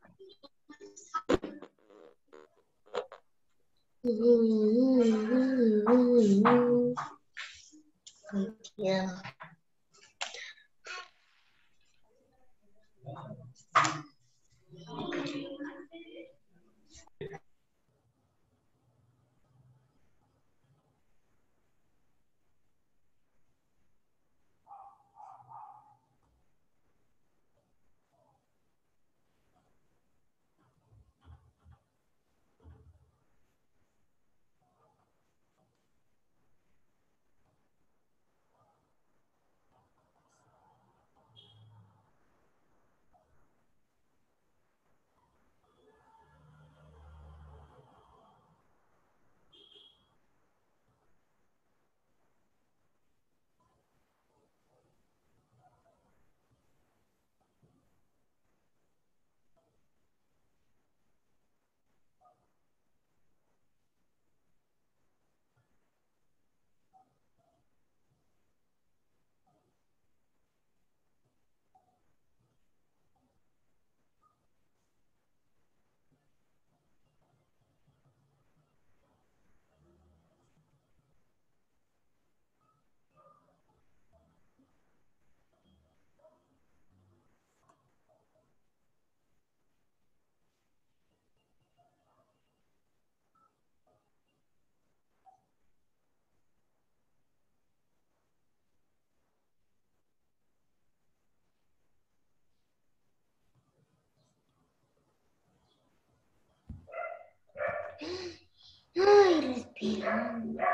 C: Ay, respirando.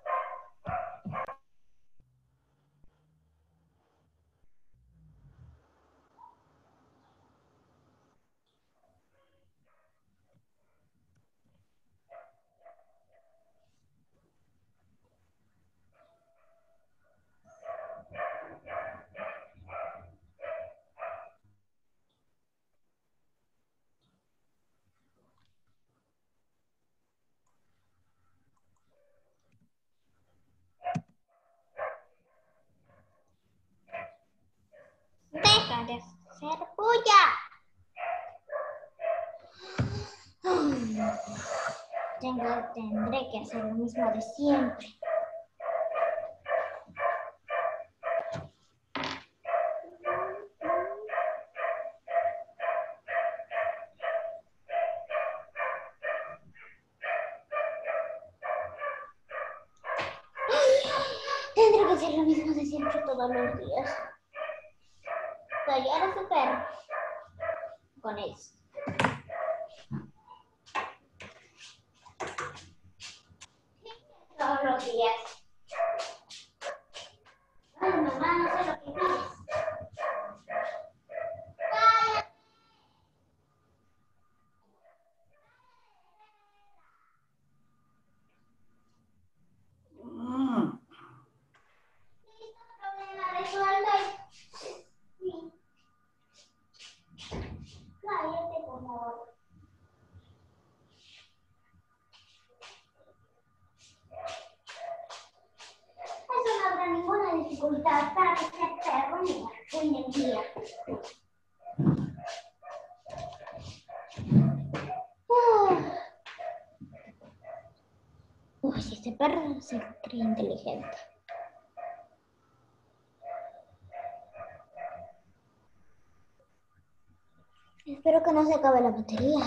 C: Deja de hacer bulla. Tendré que hacer lo mismo de siempre. Tendré que hacer lo mismo de siempre todos los días. Soy ahora super con eso. Todos los días. Ay, mamá, no sé lo que pides. Problema resuelto. Sí. Cállate, por favor. Eso no habrá ninguna dificultad para que sea perro ni hoy en día. Uy, este perro se cree inteligente. Espero que no se acabe la batería.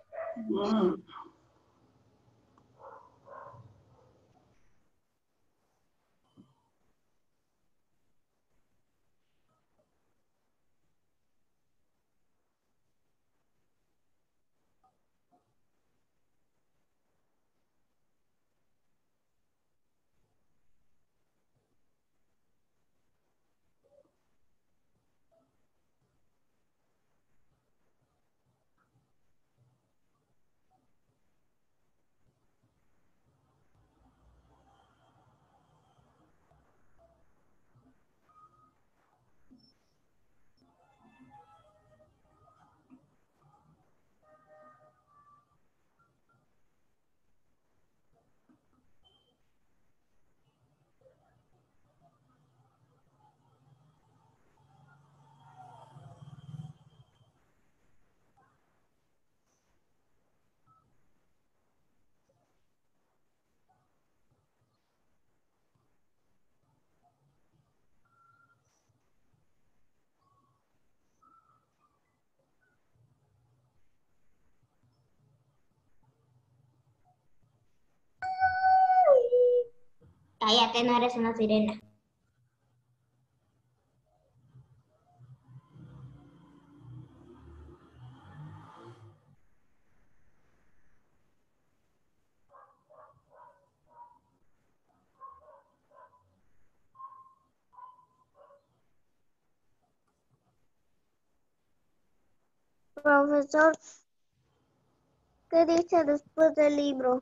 C: Cállate, no eres una sirena.
E: Profesor, ¿qué dice después del libro?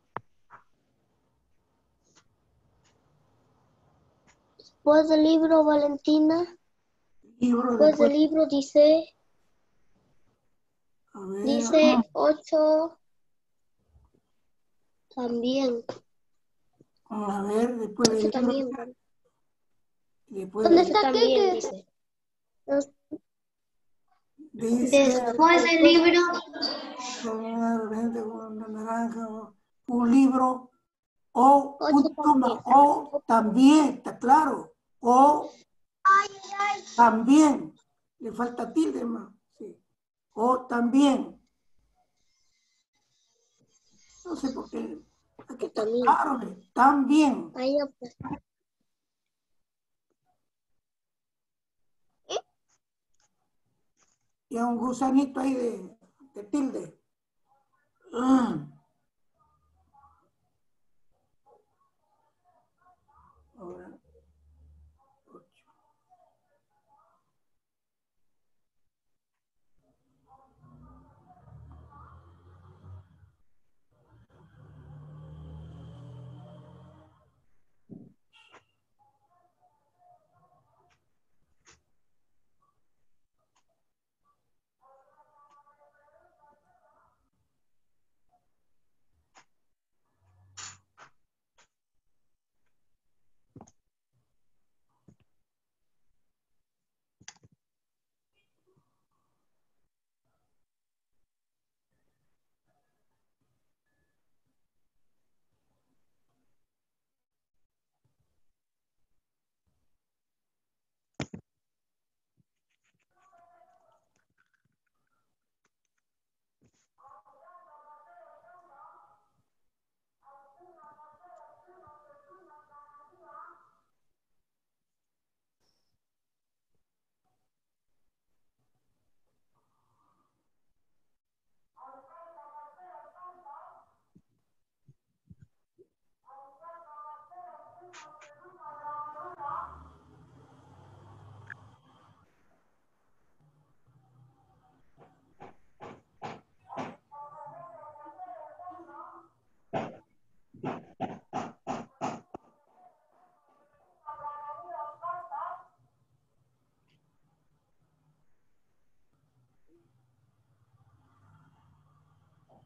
E: Después del libro, Valentina. Después del libro dice
B: A ver,
E: dice 8 también.
B: a ver, después del
E: 8
B: libro,
E: también.
B: después
E: ¿Dónde
B: del
E: está también dice?
B: dice
C: Después del libro,
B: con una gente con una naranja, un libro, o
E: 8
B: punto
E: también.
B: coma, o también, está claro, o también, le falta tilde más, sí, o también, no sé por qué, aquí está
E: También.
B: claro, ¿ve? También,
E: Ahí ya, pues.
B: y a un gusanito ahí de tilde. Ahora, 8.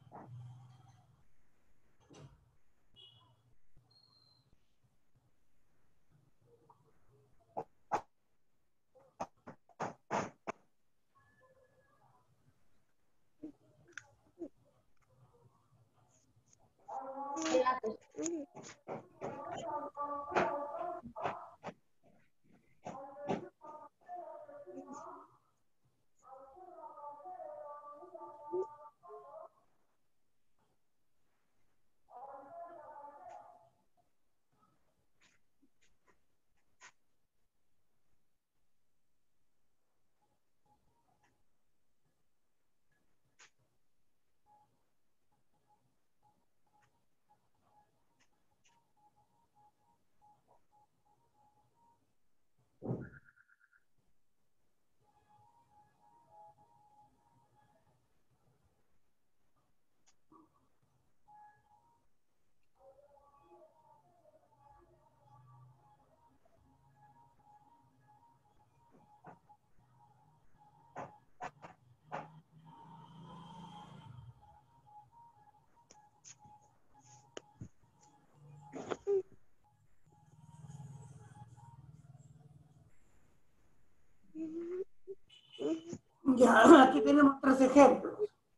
B: Ya, aquí tenemos 3 ejemplos.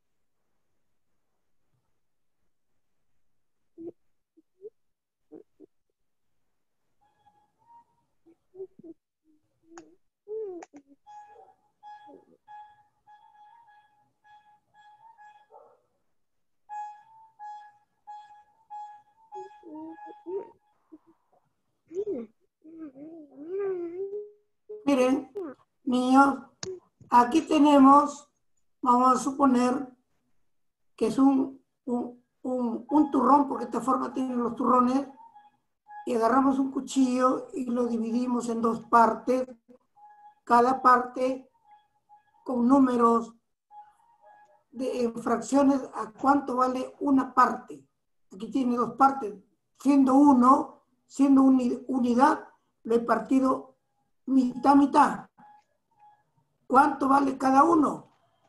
B: Miren, niños, aquí tenemos, vamos a suponer que es un turrón, porque de esta forma tienen los turrones, y agarramos un cuchillo y lo dividimos en 2 partes, cada parte con números en fracciones a cuánto vale una parte. Aquí tiene 2 partes, siendo unidad, lo he partido mitad, mitad. ¿Cuánto vale cada uno?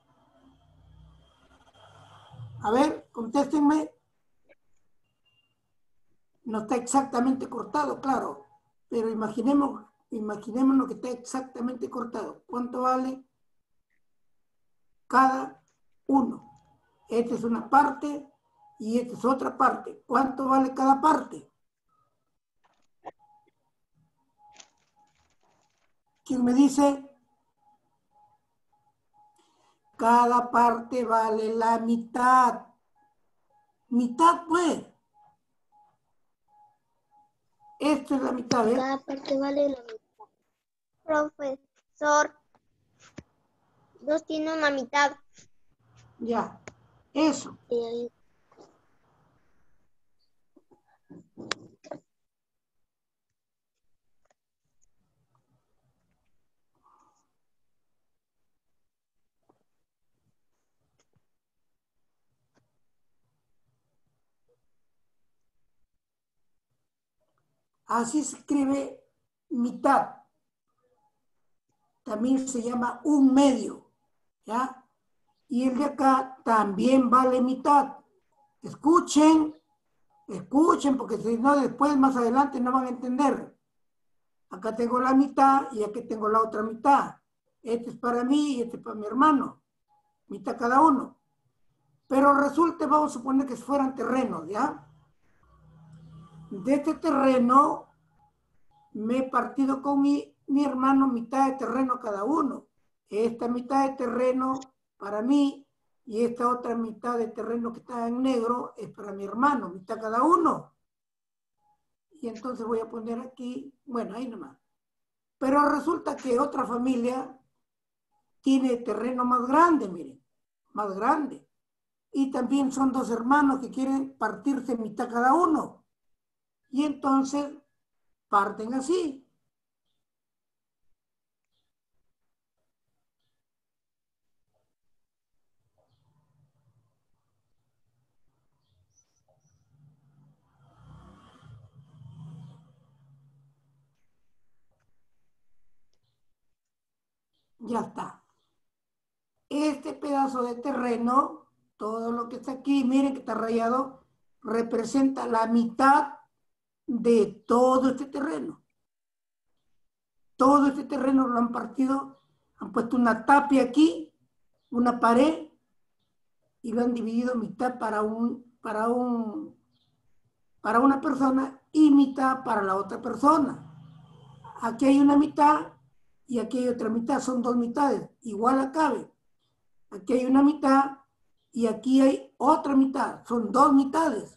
B: A ver, contéstenme. No está exactamente cortado, claro, pero imaginémonos que está exactamente cortado. ¿Cuánto vale cada uno? Esta es una parte y esta es otra parte. ¿Cuánto vale cada parte? ¿Quién me dice? Cada parte vale la mitad. Mitad, pues. Esto es la mitad, ¿eh?
E: Cada parte vale la mitad. Profesor, 2 tiene una mitad.
B: Ya, eso. Así se escribe mitad. También se llama un medio, ¿ya? Y el de acá también vale mitad. Escuchen, porque si no, después, más adelante, no van a entender. Acá tengo la mitad y aquí tengo la otra mitad. Este es para mí y este es para mi hermano. Mitad cada uno. Pero resulta, vamos a suponer que fueran terrenos, ¿ya? De este terreno me he partido con mi hermano mitad de terreno cada uno. Esta mitad de terreno para mí y esta otra mitad de terreno que está en negro es para mi hermano, mitad cada uno. Y entonces voy a poner aquí, bueno, ahí nomás. Pero resulta que otra familia tiene terreno más grande, miren, más grande. Y también son 2 hermanos que quieren partirse mitad cada uno. Y entonces parten así. Ya está. Este pedazo de terreno, todo lo que está aquí, miren que está rayado, representa la mitad de todo este terreno. Todo este terreno lo han partido, han puesto una tapia aquí, una pared, y lo han dividido mitad para una persona y mitad para la otra persona. Aquí hay una mitad y aquí hay otra mitad, son dos mitades, igual a cabe. Aquí hay una mitad y aquí hay otra mitad, son dos mitades.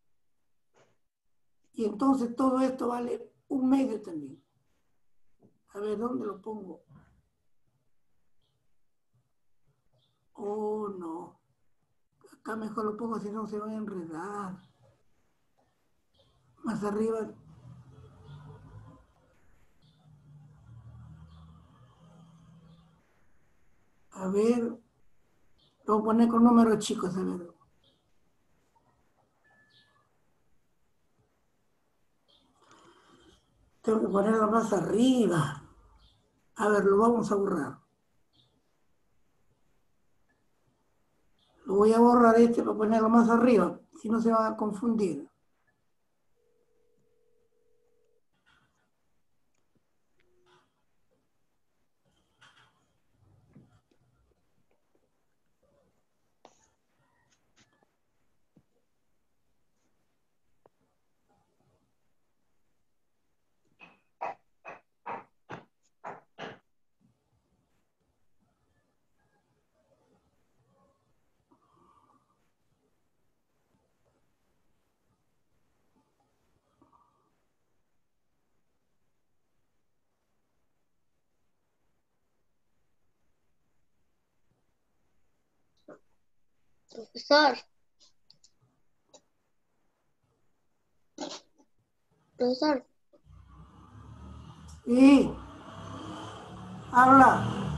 B: Y entonces todo esto vale 1/2 también. A ver, ¿dónde lo pongo? Oh, no. Acá mejor lo pongo, si no se van a enredar. Más arriba. A ver. Lo voy a poner con números chicos, a ver. Tengo que ponerlo más arriba. A ver, lo vamos a borrar. Lo voy a borrar para ponerlo más arriba, si no se van a confundir.
E: Profesor, profesor,
B: Y habla.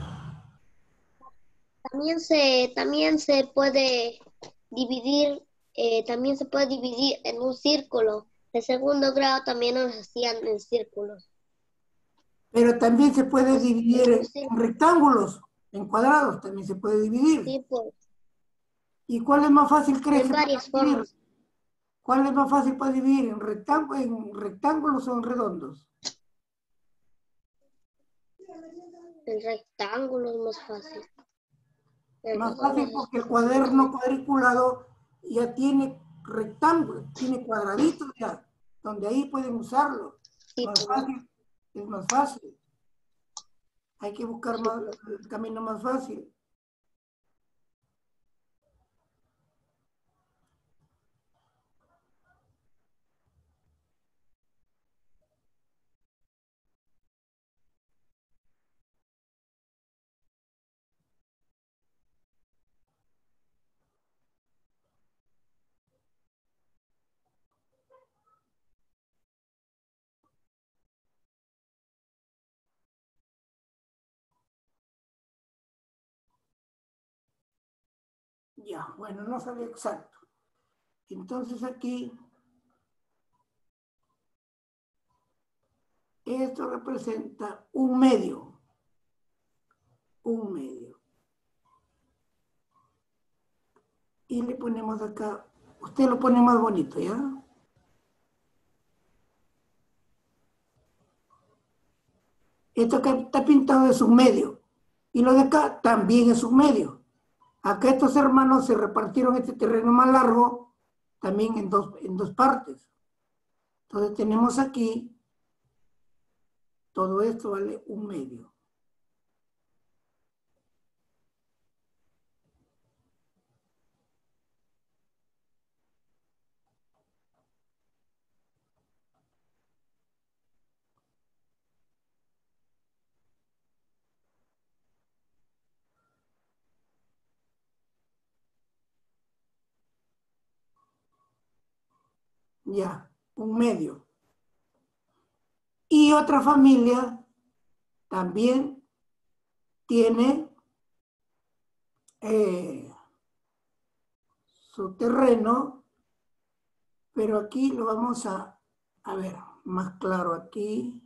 E: también se puede dividir, también se puede dividir en un círculo. De segundo grado también nos hacían en círculos.
B: Pero también se puede
E: En
B: dividir
E: un
B: en
E: círculo,
B: rectángulos, en cuadrados también se puede dividir.
E: sí, pues,
B: ¿Y cuál es más fácil, crees
E: en
B: que para
E: varias
B: dividir?
E: formas.
B: ¿Cuál es más fácil para dividir? En rectángulos o en redondos?
E: El rectángulo es más fácil. El
B: Más
E: redondo
B: fácil
E: es
B: porque el cuaderno
E: complicado.
B: cuadriculado ya tiene rectángulos, tiene cuadraditos ya, donde ahí pueden usarlo.
E: Sí,
B: Más
E: pues,
B: fácil, es más fácil. Hay que buscar
E: sí,
B: más,
E: pues.
B: el camino más fácil. Ya, bueno, no sabía exacto. Entonces aquí, esto representa 1/2. 1/2. Y le ponemos acá, usted lo pone más bonito, ¿ya? Esto que está pintado es 1/2. Y lo de acá también es 1/2. Acá estos hermanos se repartieron este terreno más largo también en dos partes. Entonces tenemos aquí, todo esto vale 1/2. Ya, 1/2. Y otra familia también tiene su terreno, pero aquí lo vamos a ver más claro aquí.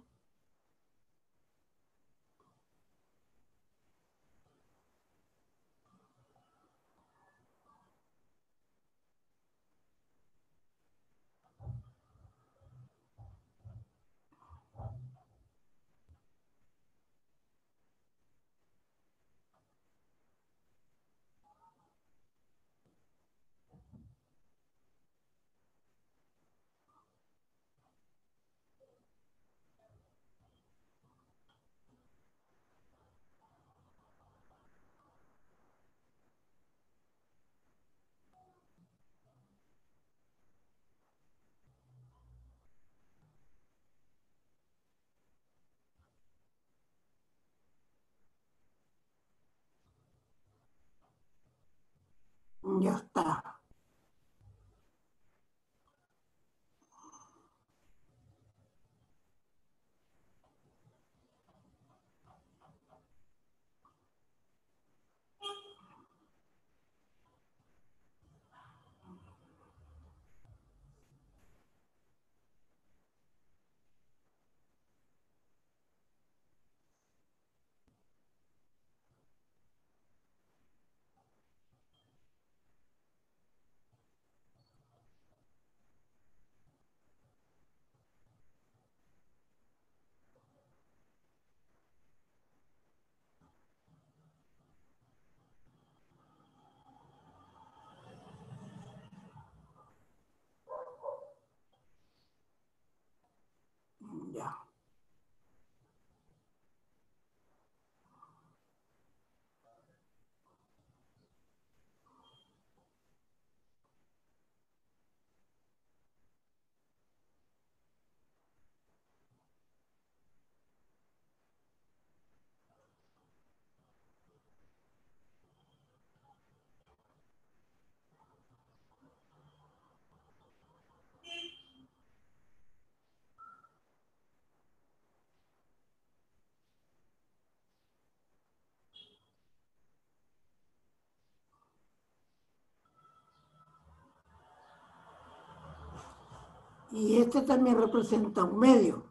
B: Y este también representa un medio.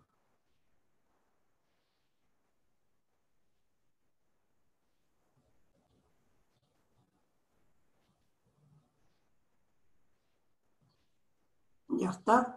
B: Ya está.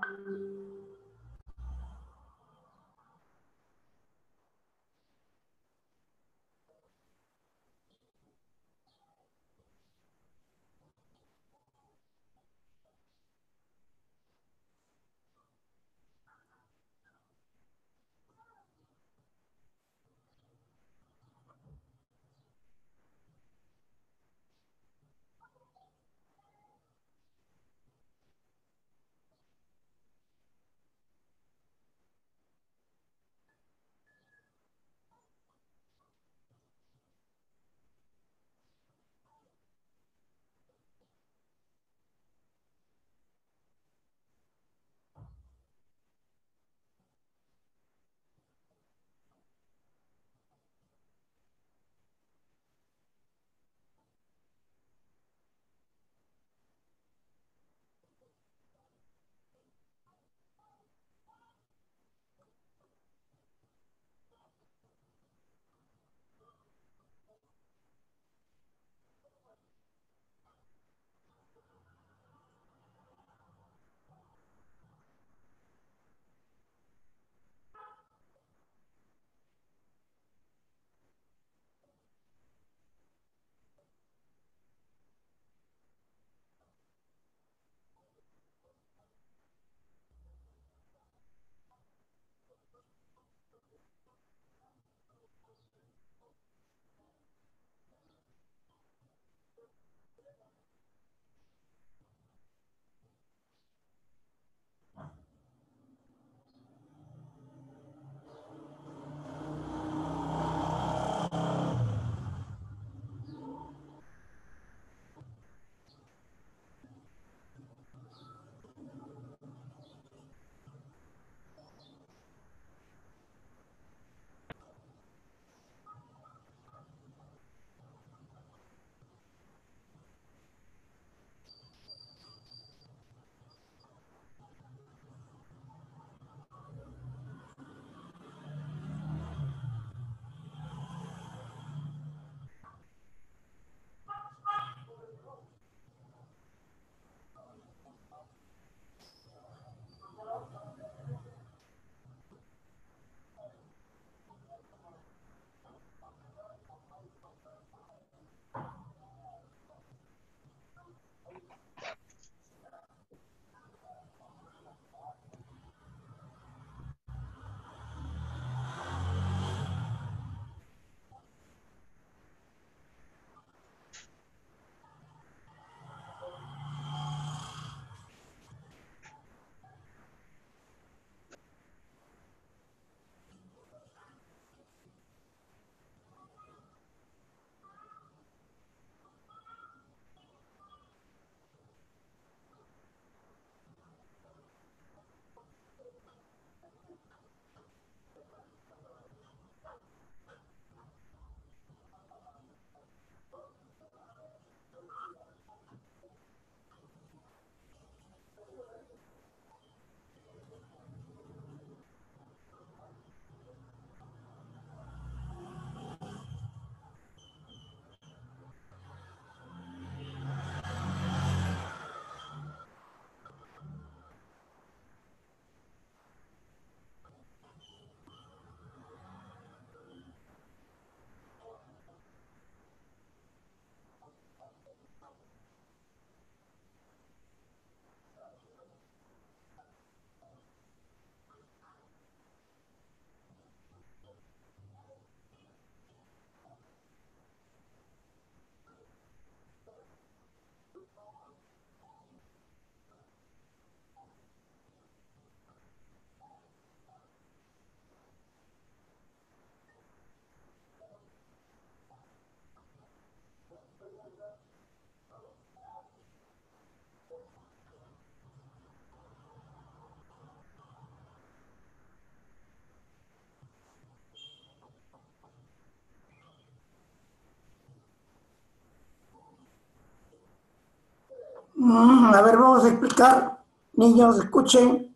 B: A ver, vamos a explicar, niños, escuchen.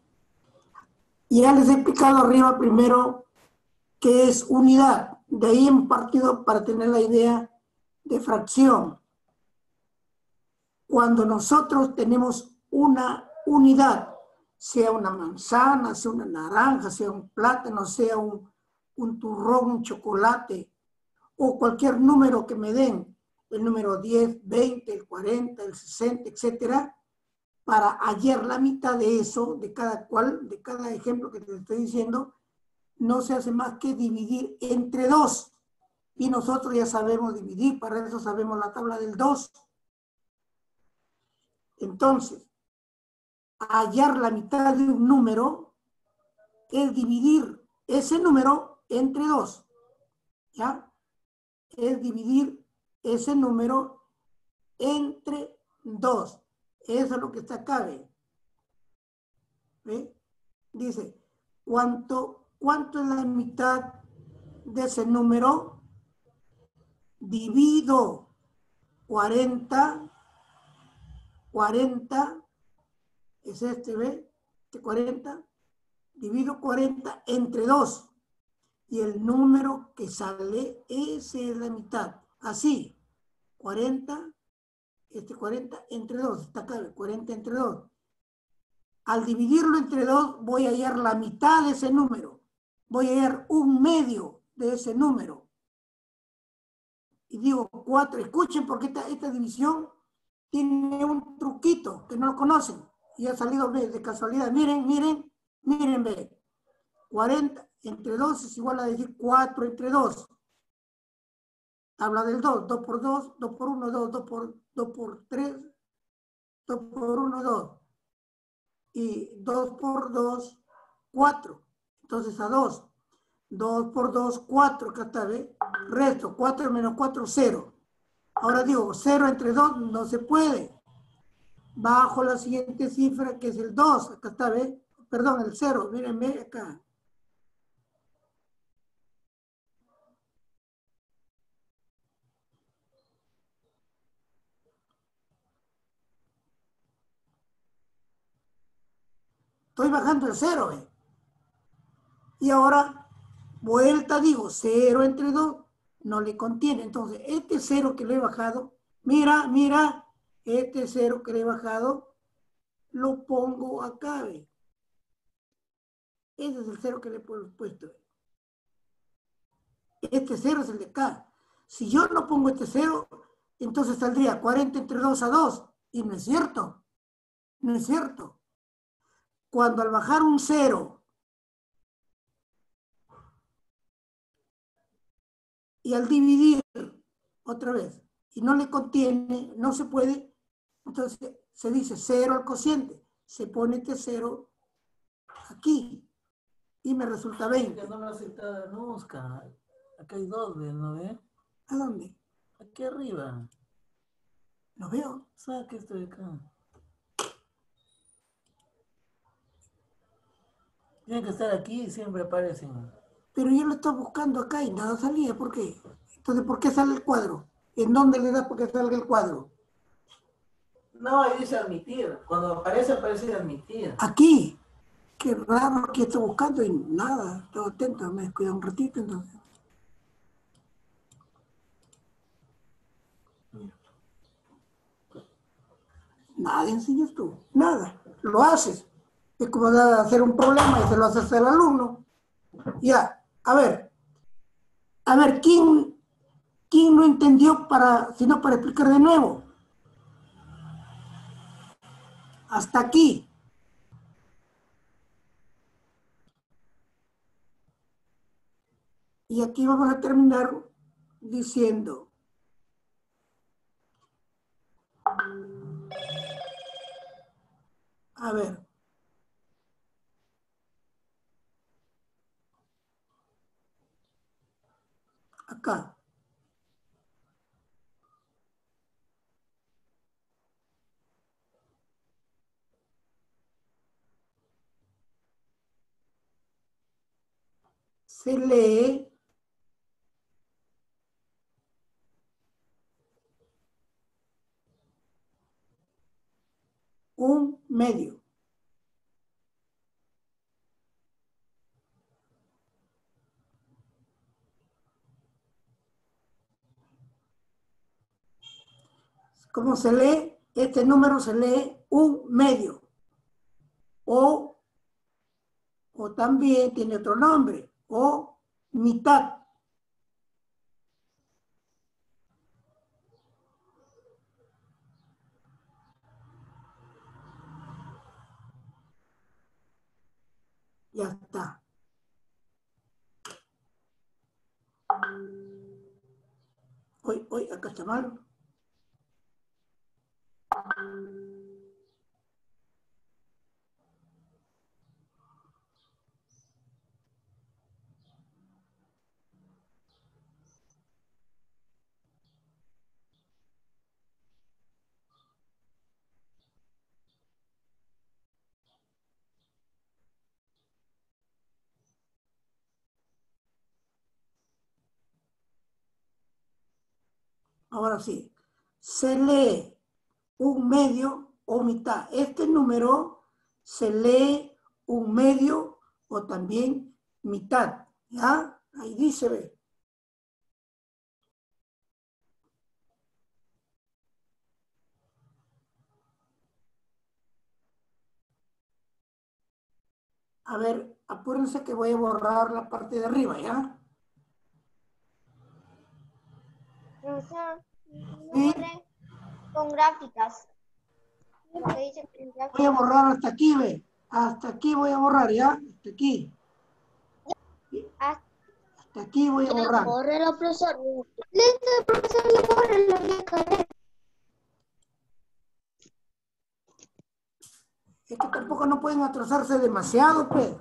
B: Ya les he explicado arriba primero qué es unidad. De ahí hemos partido para tener la idea de fracción. Cuando nosotros tenemos una unidad, sea una manzana, sea una naranja, sea un plátano, sea un turrón, un chocolate, o cualquier número que me den, el número 10, 20, el 40, el 60, etcétera, para hallar la mitad de eso, de cada cual, de cada ejemplo que te estoy diciendo, no se hace más que dividir entre 2. Y nosotros ya sabemos dividir, para eso sabemos la tabla del 2. Entonces, hallar la mitad de un número es dividir ese número entre 2. ¿Ya? Es dividir ese número entre 2. Eso es lo que está acá, ¿ve? ¿Ve? Dice, ¿cuánto es la mitad de ese número? Divido 40, es este, ¿ve? Este 40, divido 40 entre 2. Y el número que sale, ese es la mitad. Así, 40, este 40 entre 2, está acá, 40 entre 2. Al dividirlo entre 2, voy a hallar la mitad de ese número. Voy a hallar un medio de ese número. Y digo 4. Escuchen, porque esta división tiene un truquito que no lo conocen. Y ha salido de casualidad. Miren, ve. 40 entre 2 es igual a decir 4 entre 2. Tabla del 2. 2 por 2, 2 por 1, 2, 2 por 3, 2 por 1, 2. Y 2 por 2, 4. Entonces a 2. 2 por 2, 4. Acá está, ¿ve? Resto, 4 menos 4, 0. Ahora digo, 0 entre 2 no se puede. Bajo la siguiente cifra, que es el 2. Acá está, ¿ve? Perdón, el 0. Miren, ve acá. Estoy bajando el 0, ¿ve? Y ahora, vuelta, digo, 0 entre 2 no le contiene. Entonces, este 0 que le he bajado, mira, este 0 que le he bajado, lo pongo acá, ¿ve? Ese es el 0 que le he puesto. Este 0 es el de acá. Si yo no pongo este 0, entonces saldría 40 entre 2 a 2. Y no es cierto. No es cierto. Cuando al bajar un 0 y al dividir otra vez y no le contiene, no se puede, entonces se dice 0 al cociente. Se pone este 0 aquí y me resulta 20.
A: Que no lo ha aceptado Nusca. Acá hay 2, ¿no ve?
B: ¿A dónde?
A: Aquí arriba.
B: Lo veo.
A: Saca esto de acá. Tiene que estar aquí y siempre aparecen.
B: Pero yo lo estoy buscando acá y nada salía. ¿Por qué? Entonces, ¿por qué sale el cuadro? ¿En dónde le das para que salga el cuadro?
A: No, ahí dice admitir. Cuando aparece admitir.
B: Aquí. Qué raro, que estoy buscando y nada. Estoy atento, me descuido un ratito entonces. Nada enseñas tú, nada. Lo haces. Es como hacer un problema y se lo haces al alumno. Ya, a ver, ¿quién no entendió sino para explicar de nuevo? Hasta aquí. Y aquí vamos a terminar diciendo, a ver, acá. Se lee un medio. ¿Cómo se lee? Este número se lee un medio. O o también tiene otro nombre, o mitad. Ya está. Hoy, acá está mal. Ahora sí, se lee un medio o mitad. Este número se lee un medio o también mitad. ¿Ya? Ahí dice, ve. A ver, apúrense que voy a borrar la parte de arriba, ¿ya?
C: Profesor, no
B: Sí,
C: borré con gráficas. Lo que dice con
B: voy a
C: gráficas.
B: borrar hasta aquí, ve. Hasta aquí voy a borrar, ¿ya? Hasta aquí.
C: Hasta
B: Hasta aquí voy a
E: Ya,
B: borrar.
E: bórrelo, profesor. Listo, profesor, ya bórrelo, ya acabé.
B: Es que tampoco no pueden atrasarse demasiado, pues.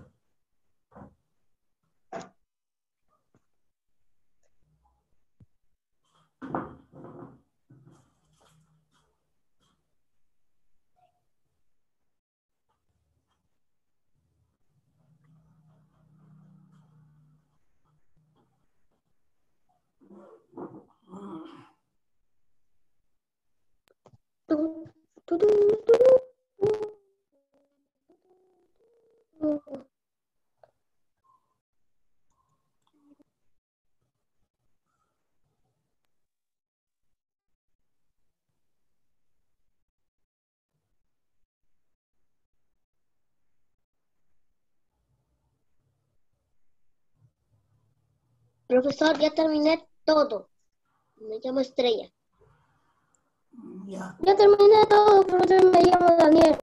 E: Profesor, ya terminé todo. Me llamo Estrella.
B: Ya.
E: Ya terminé todo, profesor, me llamo Daniel.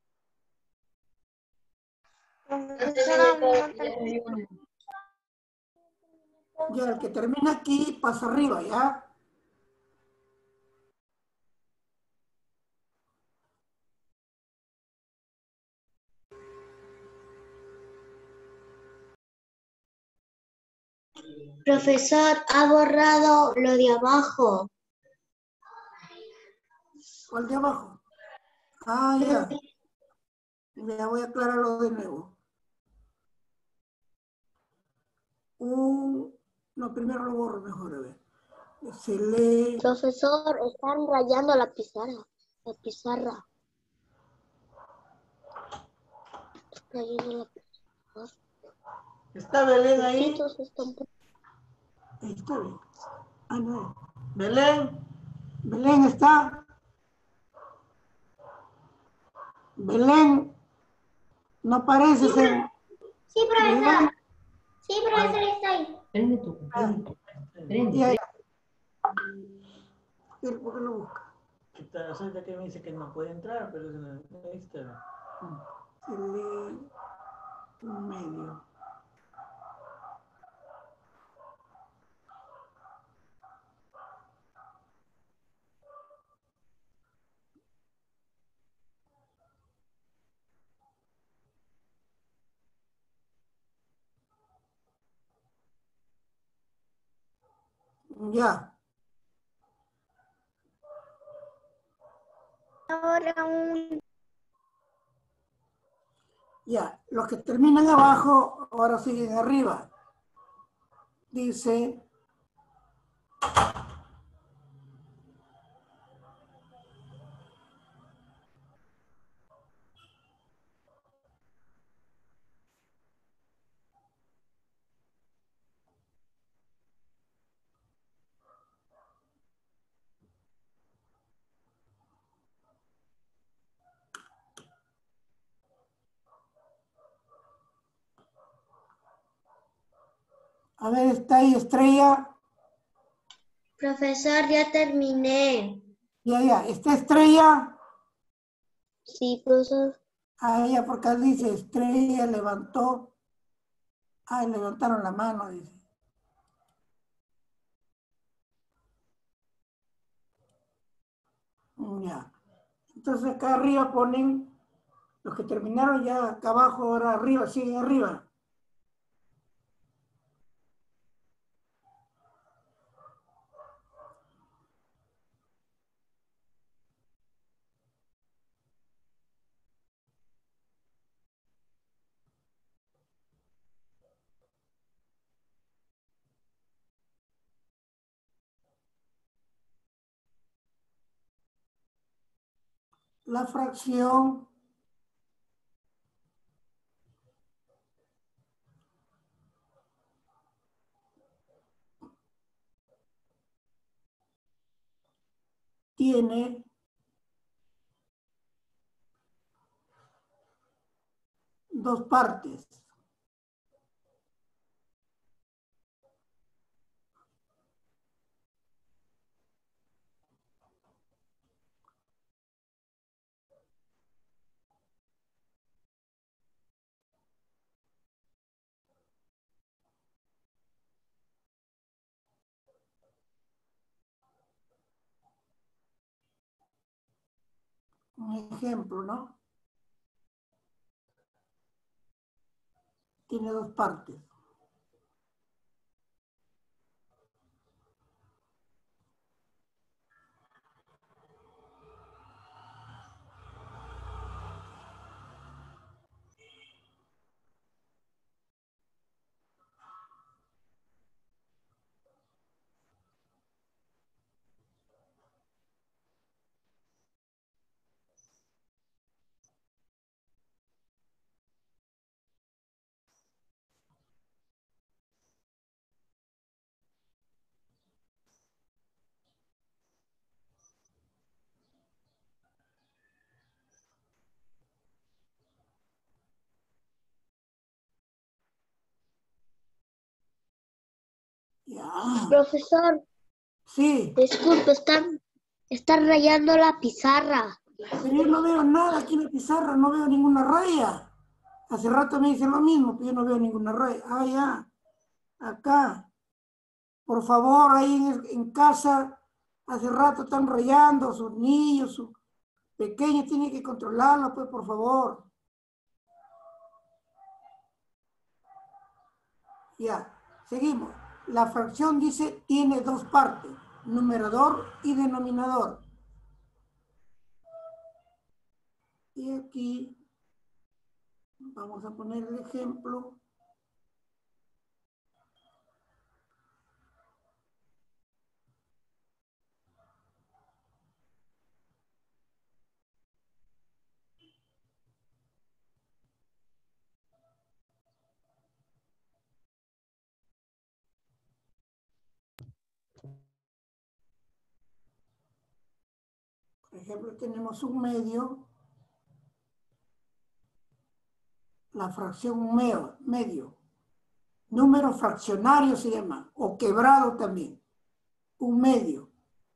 C: profesora, no terminé.
B: Ya, el que termina aquí pasa arriba, ¿ya?
E: Profesor, ha borrado lo de abajo.
B: ¿Cuál de abajo? Ah, ya. Ya voy a aclararlo de nuevo. No, primero lo borro mejor, a ver. Se lee.
E: Profesor, están rayando la pizarra. La pizarra. Rayando la pizarra.
A: ¿Está Belén
E: Los
A: ahí?
E: hitos están...
B: Ahí está bien. Ah, no.
A: Belén.
B: Belén está. Belén. No aparece ese.
C: Sí,
B: Belén.
C: profesor. Sí, profesor, está ahí.
B: Ya, ya. ¿Por qué lo busca?
A: Ahorita que me dice que no puede entrar, pero ahí está.
B: Se lee un medio. Ya.
C: Ahora un...
B: Ya. Los que terminan abajo ahora siguen arriba. Dice. A ver, está ahí Estrella.
E: Profesor, ya terminé.
B: Ya. ¿Está Estrella?
E: Sí, profesor.
B: Ah, ella, porque dice Estrella levantó. Ah, levantaron la mano, dice. Ya. Entonces acá arriba ponen, los que terminaron ya acá abajo, ahora arriba, siguen arriba. La fracción tiene dos partes. Un ejemplo, ¿no? Tiene dos partes. Ya.
E: Profesor,
B: Sí,
E: disculpe, están rayando la pizarra.
B: pero yo no veo nada aquí en la pizarra, no veo ninguna raya. Hace rato me dicen lo mismo, pero yo no veo ninguna raya. Ah, ya, acá. Por favor, ahí en casa, hace rato están rayando, sus niños, sus pequeños, tienen que controlarlo, pues, por favor. Ya, seguimos. La fracción dice tiene dos partes, numerador y denominador. Y aquí vamos a poner el ejemplo. Por ejemplo, tenemos un medio, la fracción medio. Número fraccionario se llama, o quebrado también. Un medio.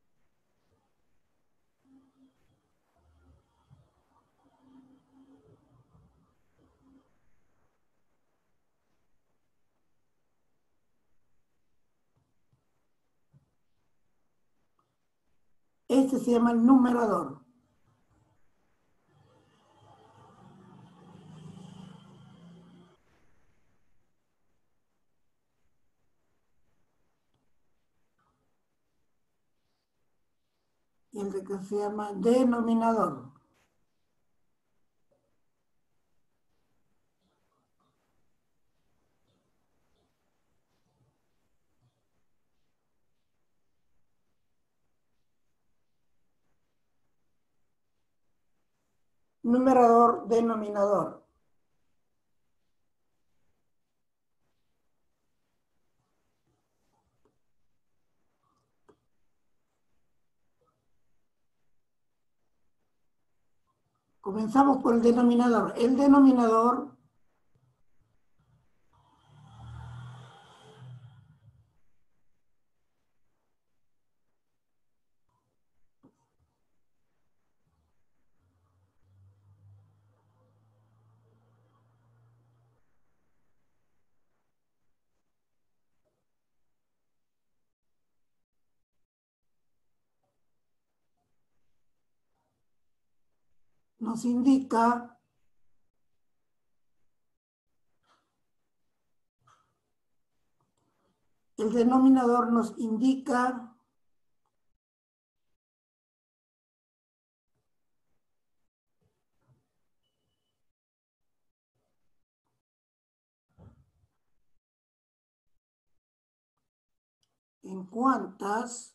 B: Este se llama el numerador. Y el que se llama denominador. Numerador, denominador. Comenzamos por el denominador. El denominador nos indica el denominador nos indica en cuántas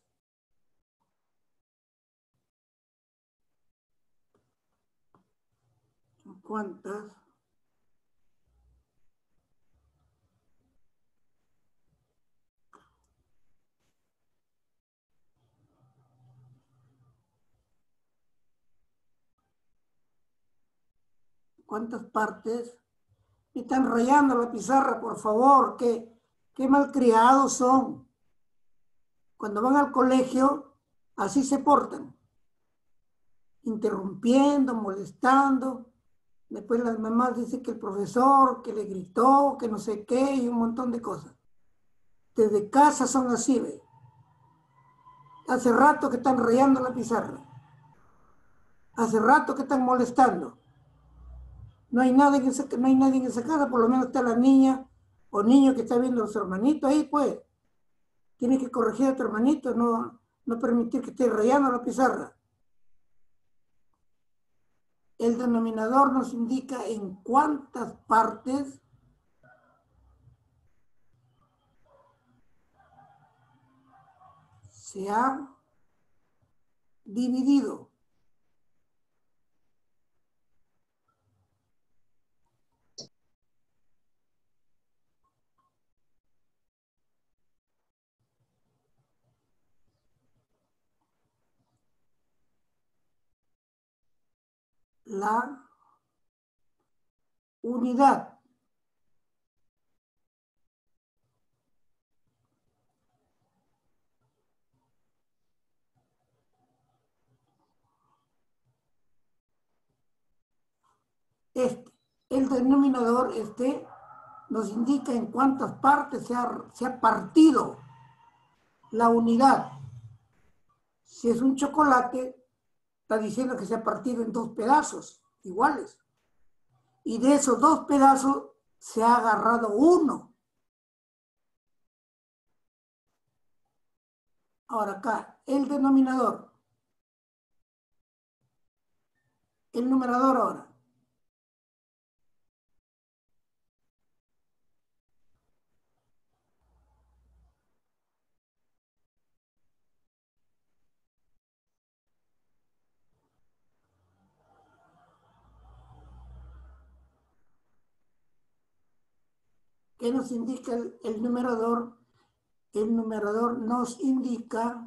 B: partes. Me están rayando la pizarra, por favor, qué malcriados son. Cuando van al colegio, así se portan, interrumpiendo, molestando. Después las mamás dicen que el profesor, que le gritó, que no sé qué, y un montón de cosas. Desde casa son así, ¿ve? Hace rato que están rayando la pizarra. Hace rato que están molestando. No hay nadie en esa casa, por lo menos está la niña o niño que está viendo a su hermanito ahí, pues. Tienes que corregir a tu hermanito, no permitir que esté rayando la pizarra. El denominador nos indica en cuántas partes se ha dividido. La unidad. El denominador nos indica en cuántas partes se ha partido la unidad. Si es un chocolate, está diciendo que se ha partido en 2 pedazos iguales. Y de esos 2 pedazos se ha agarrado uno. Ahora acá, el denominador. El numerador ahora. ¿Qué nos indica el numerador? El numerador nos indica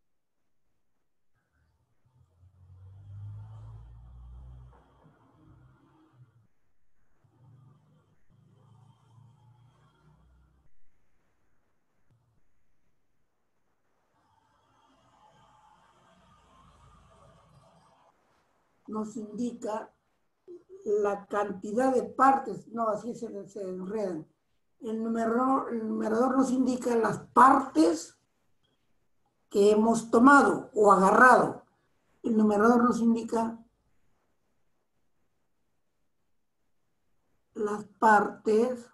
B: la cantidad de partes, no, así se enredan. El numerador nos indica las partes que hemos tomado o agarrado. El numerador nos indica las partes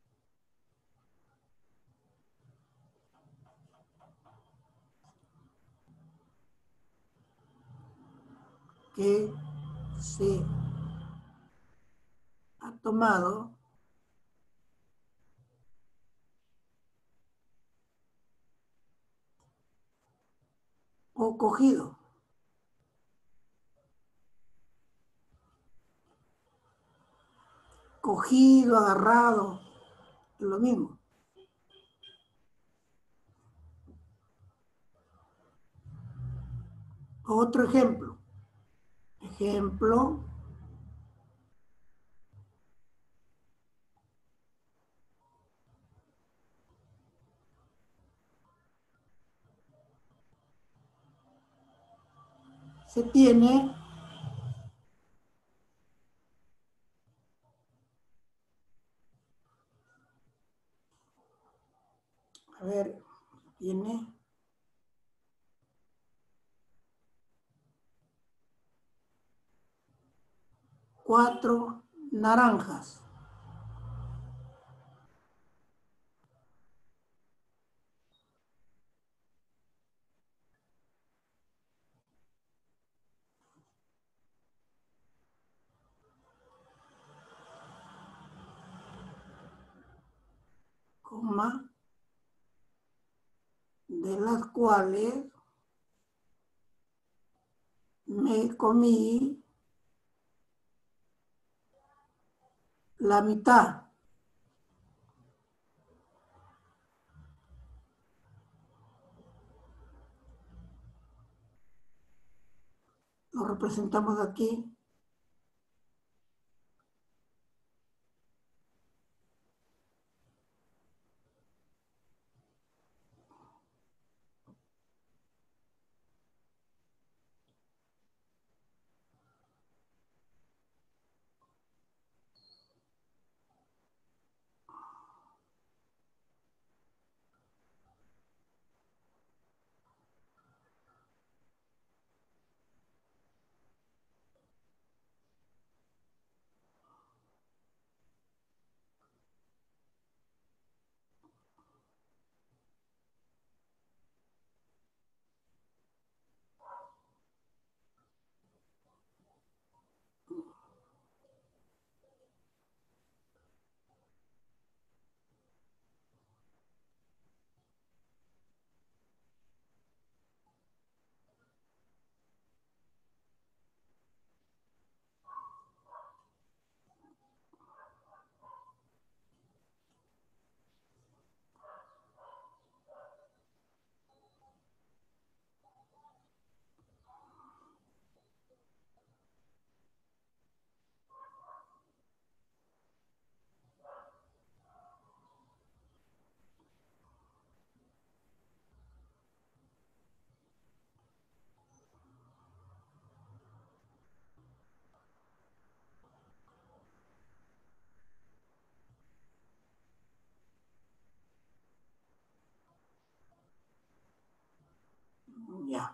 B: que se ha tomado o cogido. Cogido, agarrado, es lo mismo. Otro ejemplo. Ejemplo. Se tiene a ver, tiene 4 naranjas. Coma, de las cuales me comí la mitad. Lo representamos aquí. Ya.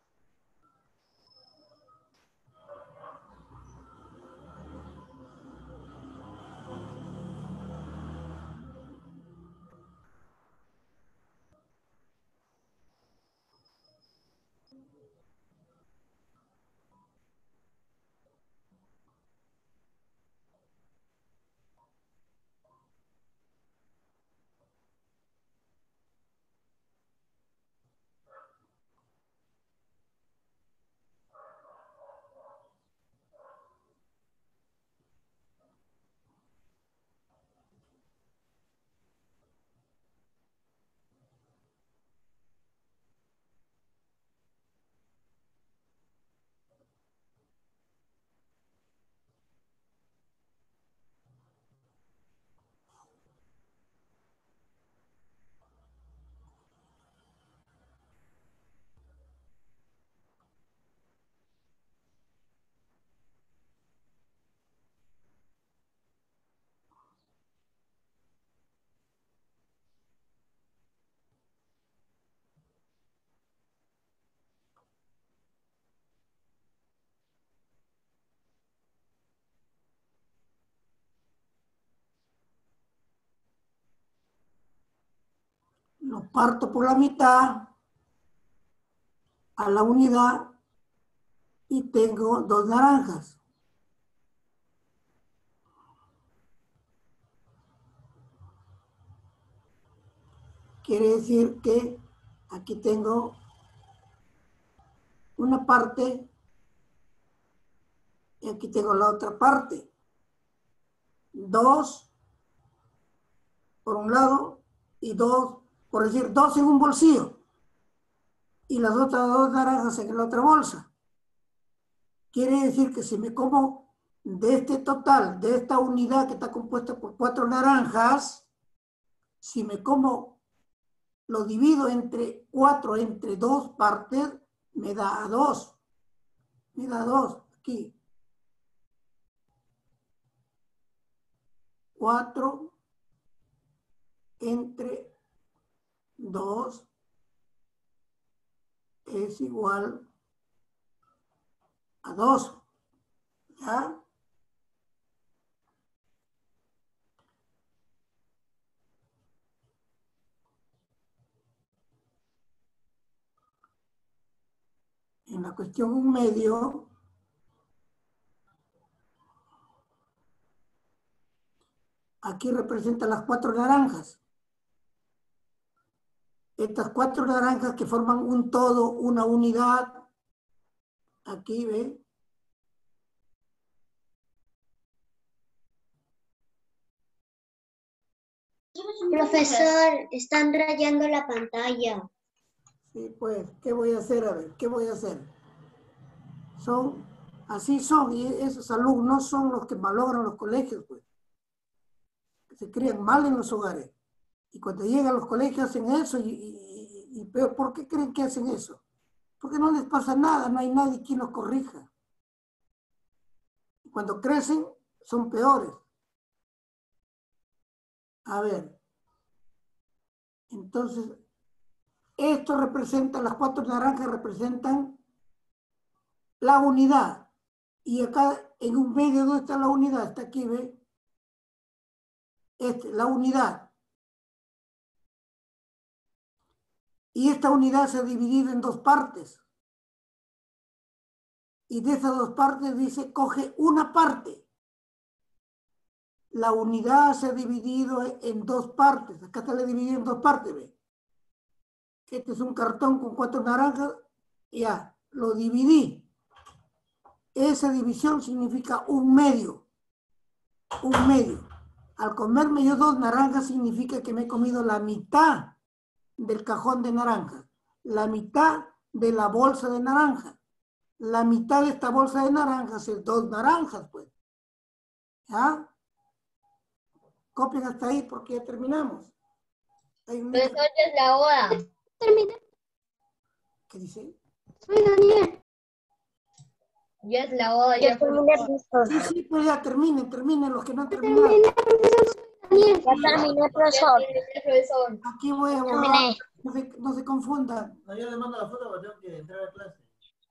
B: Lo parto por la mitad a la unidad y tengo 2 naranjas. Quiere decir que aquí tengo una parte y aquí tengo la otra parte. 2 por un lado y 2, por decir, 2 en un bolsillo y las otras 2 naranjas en la otra bolsa. Quiere decir que si me como de este total, de esta unidad que está compuesta por 4 naranjas, si me como, lo divido entre 4, entre 2 partes, me da 2. Me da 2 aquí. 4 entre 2 es igual a 2. ¿Ya? en la cuestión 1/2, aquí representa las 4 naranjas. Estas 4 naranjas que forman un todo, una unidad. Aquí, ¿ve?
E: Profesor, están rayando la pantalla.
B: Sí, pues, ¿qué voy a hacer? A ver, ¿qué voy a hacer? Así son, y esos alumnos son los que malogran los colegios, pues. Se crían mal en los hogares. Y cuando llegan a los colegios hacen eso, y peor, ¿por qué creen que hacen eso? Porque no les pasa nada, no hay nadie quien los corrija. Y cuando crecen, son peores. A ver, entonces, esto representa, las 4 naranjas representan la unidad. Y acá en un medio, ¿dónde está la unidad? Está aquí, ¿ve? La unidad. Y esta unidad se ha dividido en 2 partes. Y de esas 2 partes dice, coge una parte. La unidad se ha dividido en 2 partes. Acá está la dividida en 2 partes, ¿ve? Este es un cartón con 4 naranjas. Ya, lo dividí. Esa división significa 1/2. 1/2. Al comerme yo 2 naranjas significa que me he comido la mitad del cajón de naranjas, la mitad de la bolsa de naranjas. La mitad de esta bolsa de naranjas es 2 naranjas, pues. ¿Ya? Copien hasta ahí porque ya terminamos. Hay un niño.
D: Profesor, ya es la hora.
E: Terminé.
B: ¿Qué dice?
E: Soy Daniel.
D: Ya es la hora.
E: Ya
D: Ya,
E: terminé,
D: profesor.
E: profesor.
B: Sí, pues ya terminen los que no han terminado.
E: Terminé, profesor. Soy Daniel. Ya terminé,
D: Ya
E: profesor.
D: terminé, profesor.
B: Aquí voy a borrar,
E: Terminé.
B: no se confundan.
A: No, yo le mando la foto porque tengo que entrar a clase.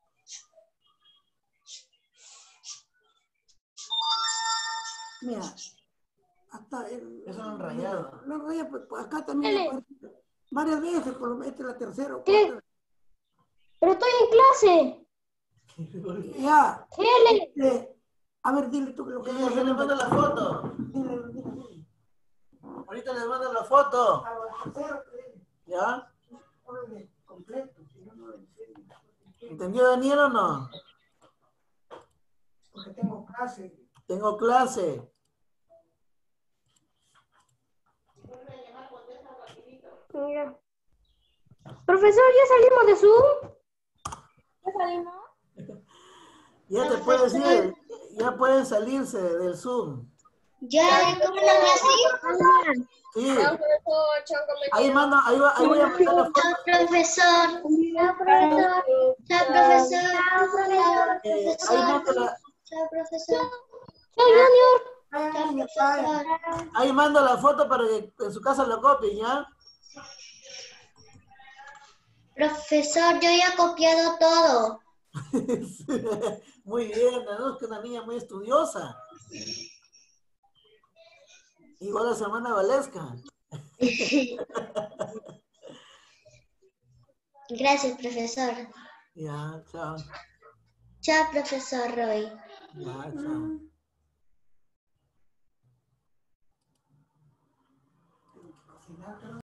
B: Mira, hasta
A: Eso lo han rayado.
B: Lo han rayado, pues, acá también
E: Dale.
B: aparece varias veces, por lo menos esta es la tercera o
E: ¿Qué?
B: cuarta.
E: Pero estoy en clase.
B: Ya,
E: Dale.
B: a ver, dile tú lo que
A: Ya, yo le mando la foto.
B: Dile.
A: Ahorita les mando la foto.
B: A la tercera,
A: ¿Ya?
B: órale, completo, si no, no lo entiendo.
A: ¿Entendió Daniel o no?
B: Porque tengo clase.
A: Tengo clase.
E: Mira. Profesor, ¿ya salimos de Zoom? ¿Ya salimos?
A: Ya te puedes ir. Ya pueden salirse del Zoom.
E: Ya, ¿cómo lo así?
A: Sí.
D: Chao, profesor. Chao,
A: Ahí
D: compañeros.
A: voy a mandar la foto.
E: Profesor. Chao, profesor. Chao, profesor.
A: Ahí mando la,
E: Chao, profesor. Chao, Junior. Chao, profesor.
A: ahí mando la foto para que en su casa lo copien, ¿ya?
E: Profesor, yo ya he copiado todo.
A: Muy bien, ¿no? Es que una niña muy estudiosa. Igual a su hermana Valesca.
E: Gracias, profesor.
A: Ya, chao.
E: Chao, profesor Roy.
A: Ya, chao.